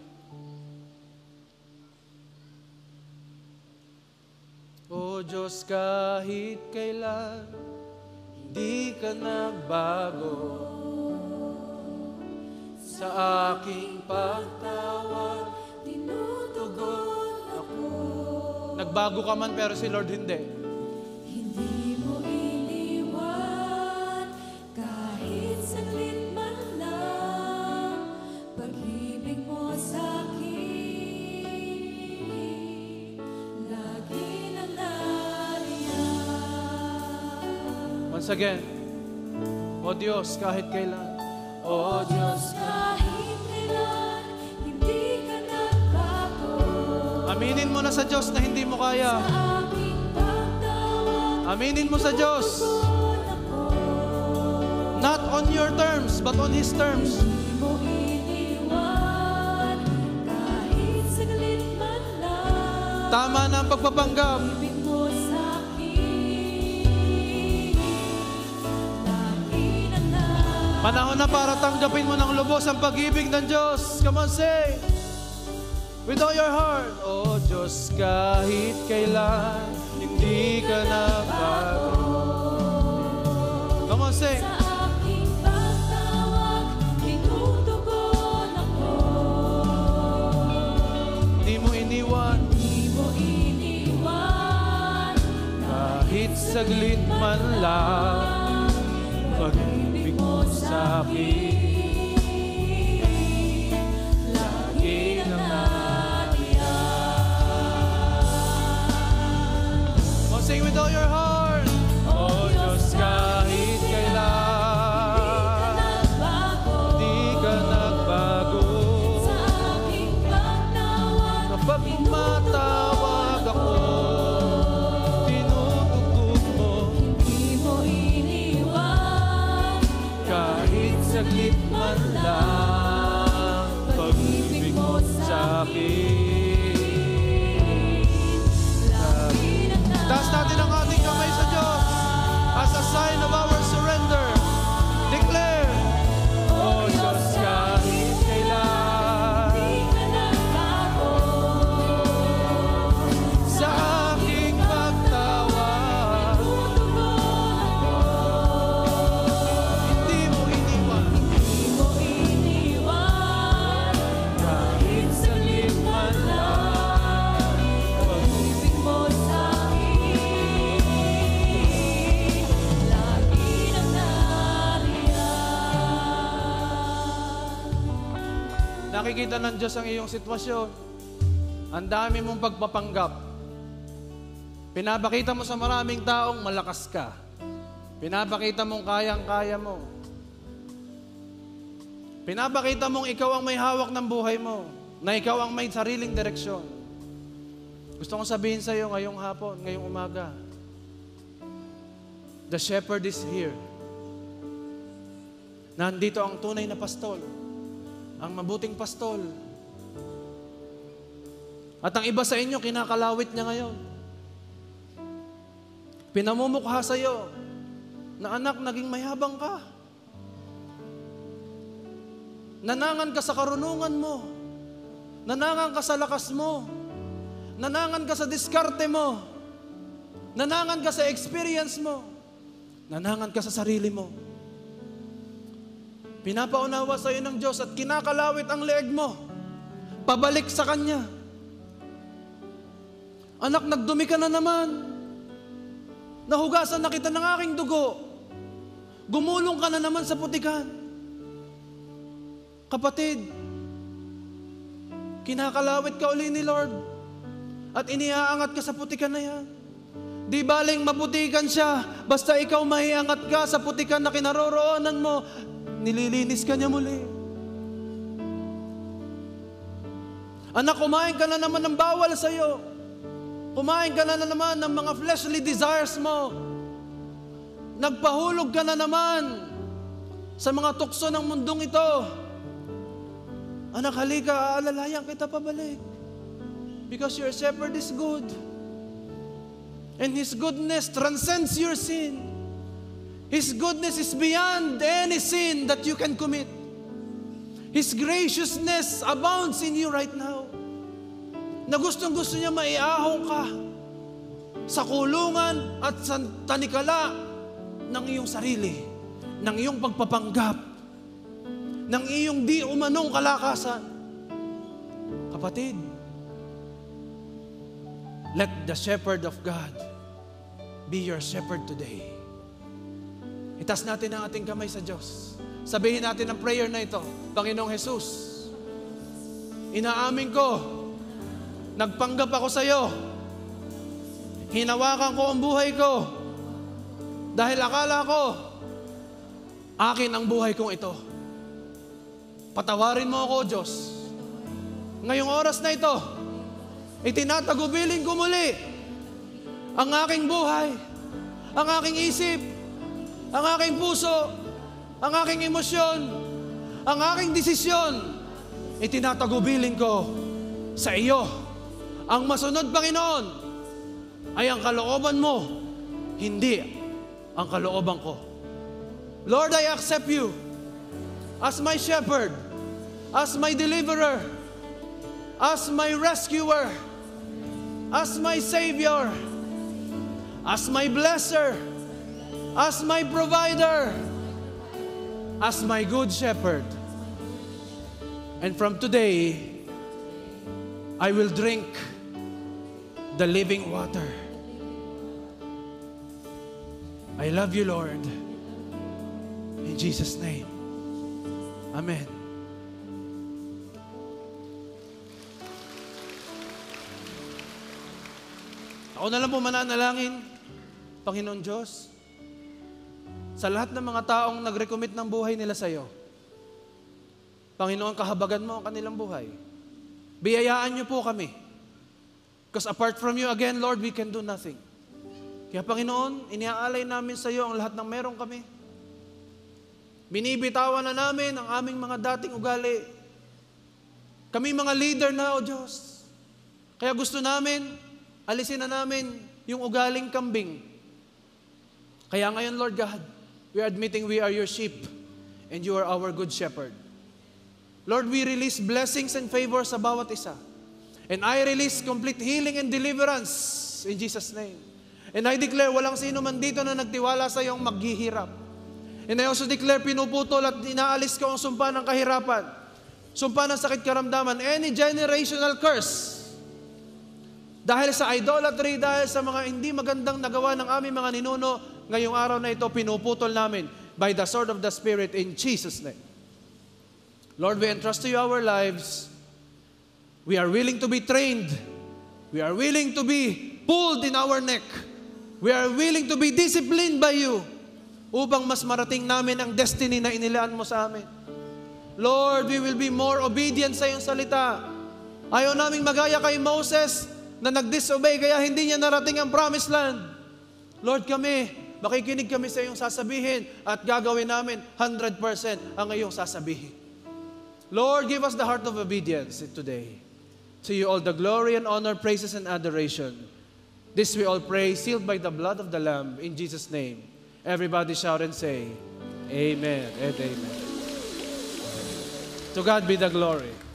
O Diyos, kahit kailan, hindi ka nagbago. Sa aking pagtawag, tinutugon ako. Nagbago ka man pero si Lord hindi. Hindi mo iniwan kahit saglit man lang. Pag-ibig mo sa'kin, lagi na nariyan. Once again, O Diyos, kahit kailan. O Diyos, kahit kailan, hindi ka nagbago. Aminin mo na sa Diyos na hindi mo kaya. Sa aking pagtawag, Aminin mo sa Diyos. tugon ako. Not on your terms, but on His terms. Hindi mo iniwan kahit saglit man lang. Tama na ang pagpapanggap. Ibig mo sa'kin, lagi na nariyan. Panahon na para tanggapin mo ng lubos ang pag-ibig ng Diyos. Come on, say. With all your heart. O Diyos, kahit kailan, hindi ka nagbago. Come on, say. Sa aking pagtawag, tinutugon saglit man lang, pag-ibig mo sa akin, lagi nang nariyan. Oh, sing with all your heart. Oh Diyos, kahit kailan, di ka nagbago. Kapag tumatawag ako, tinutugtog mo, Di mo iniwan, kahit saglit man lang, pag-ibig mo sa akin. lagi nang Taas natin ang ating kamay sa Diyos as a sign of our surrender. Declare, Oh Diyos, kahit kailan, di ka nagbago. sa aking pagtawag, hindi mo iniwan. Di mo iniwan, kahit saglit man lang, pag-ibig mo sa akin, lagi nang nariyan. Nakikita ng Diyos ang iyong sitwasyon. Ang dami mong pagpapanggap. Pinapakita mo sa maraming taong malakas ka. Pinapakita mong kayang-kaya mo. Pinapakita mong ikaw ang may hawak ng buhay mo. Na ikaw ang may sariling direksyon. Gusto kong sabihin sa iyo ngayong hapon, ngayong umaga. The shepherd is here. Nandito ang tunay na pastol. Ang mabuting pastol. At ang iba sa inyo, kinakalawit niya ngayon. Pinamumukha sa iyo na anak, naging mayabang ka. Nanangan ka sa karunungan mo. Nanangan ka sa lakas mo. Nanangan ka sa diskarte mo. Nanangan ka sa experience mo. Nanangan ka sa sarili mo. Pinapaunawa sa iyo ng Diyos at kinakalawit ang leeg mo. Pabalik sa Kanya. Anak, nagdumi ka na naman. Nahugasan na kita ng aking dugo. Gumulong ka na naman sa putikan. Kapatid, kinakalawit ka uli ni Lord at iniaangat ka sa putikan na yan. Di baling maputikan siya, basta ikaw maiangat ka sa putikan na kinaroroonan mo, nililinis ka niya muli. Anak, kumain ka na naman ng bawal sa iyo. Kumain ka na naman ng mga fleshly desires mo. Nagpahulog ka na naman sa mga tukso ng mundong ito. Anak, halika, aalalayan kita pabalik. Because your shepherd is good. And His goodness transcends your sin. His goodness is beyond any sin that you can commit. His graciousness abounds in you right now. Na gustong-gusto niya maiahong ka sa kulungan at sa tanikala ng iyong sarili, ng iyong pagpapanggap, ng iyong di umanong kalakasan. Kapatid, let the shepherd of God be your shepherd today. Itas natin ang ating kamay sa Diyos. Sabihin natin ang prayer na ito. Panginoong Jesus, inaamin ko, nagpanggap ako sa iyo. Hinawakan ko ang buhay ko. Dahil akala ko, akin ang buhay kong ito. Patawarin mo ako, Diyos. Ngayong oras na ito, itinatagubilin ko muli ang aking buhay, ang aking isip, ang aking puso, ang aking emosyon, ang aking desisyon. Itinatagubilin ko sa iyo. Ang masunod, Panginoon, ay ang kalooban mo, hindi ang kalooban ko. Lord, I accept you as my shepherd, as my deliverer, as my rescuer, as my savior, as my blesser, as my provider, as my good shepherd. And from today, I will drink the living water. I love you, Lord. In Jesus' name. Amen. Ako na lang po mananalangin, Panginoon Diyos, sa lahat ng mga taong nag-recommit ng buhay nila sa iyo. Panginoon, kahabagan mo ang kanilang buhay. Biyayaan niyo po kami. Because apart from you, again, Lord, we can do nothing. Kaya Panginoon, iniaalay namin sa iyo ang lahat ng meron kami. Binibitawan na namin ang aming mga dating ugali. Kami mga leader na, O Diyos. Kaya gusto namin, alisin na namin yung ugaling kambing. Kaya ngayon, Lord God, we are admitting we are your sheep and you are our good shepherd. Lord, we release blessings and favors sa bawat isa. And I release complete healing and deliverance in Jesus' name. And I declare, walang sino man dito na nagtiwala sa iyong maghihirap. And I also declare, pinuputol at inaalis ko ang sumpa ng kahirapan, sumpa ng sakit karamdaman, any generational curse. Dahil sa idolatry, dahil sa mga hindi magandang nagawa ng aming mga ninuno, ngayong araw na ito, pinuputol namin by the sword of the Spirit in Jesus' name. Lord, we entrust to you our lives. We are willing to be trained. We are willing to be pulled in our neck. We are willing to be disciplined by you upang mas marating namin ang destiny na inilaan mo sa amin. Lord, we will be more obedient sa iyong salita. Ayaw naming magaya kay Moses na nag-disobey kaya hindi niya narating ang promised land. Lord, kami, makikinig kami sa iyong sasabihin at gagawin namin 100% ang iyong sasabihin. Lord, give us the heart of obedience today. To you all the glory and honor, praises and adoration. This we all pray, sealed by the blood of the Lamb, in Jesus' name. Everybody shout and say, Amen and Amen. To God be the glory.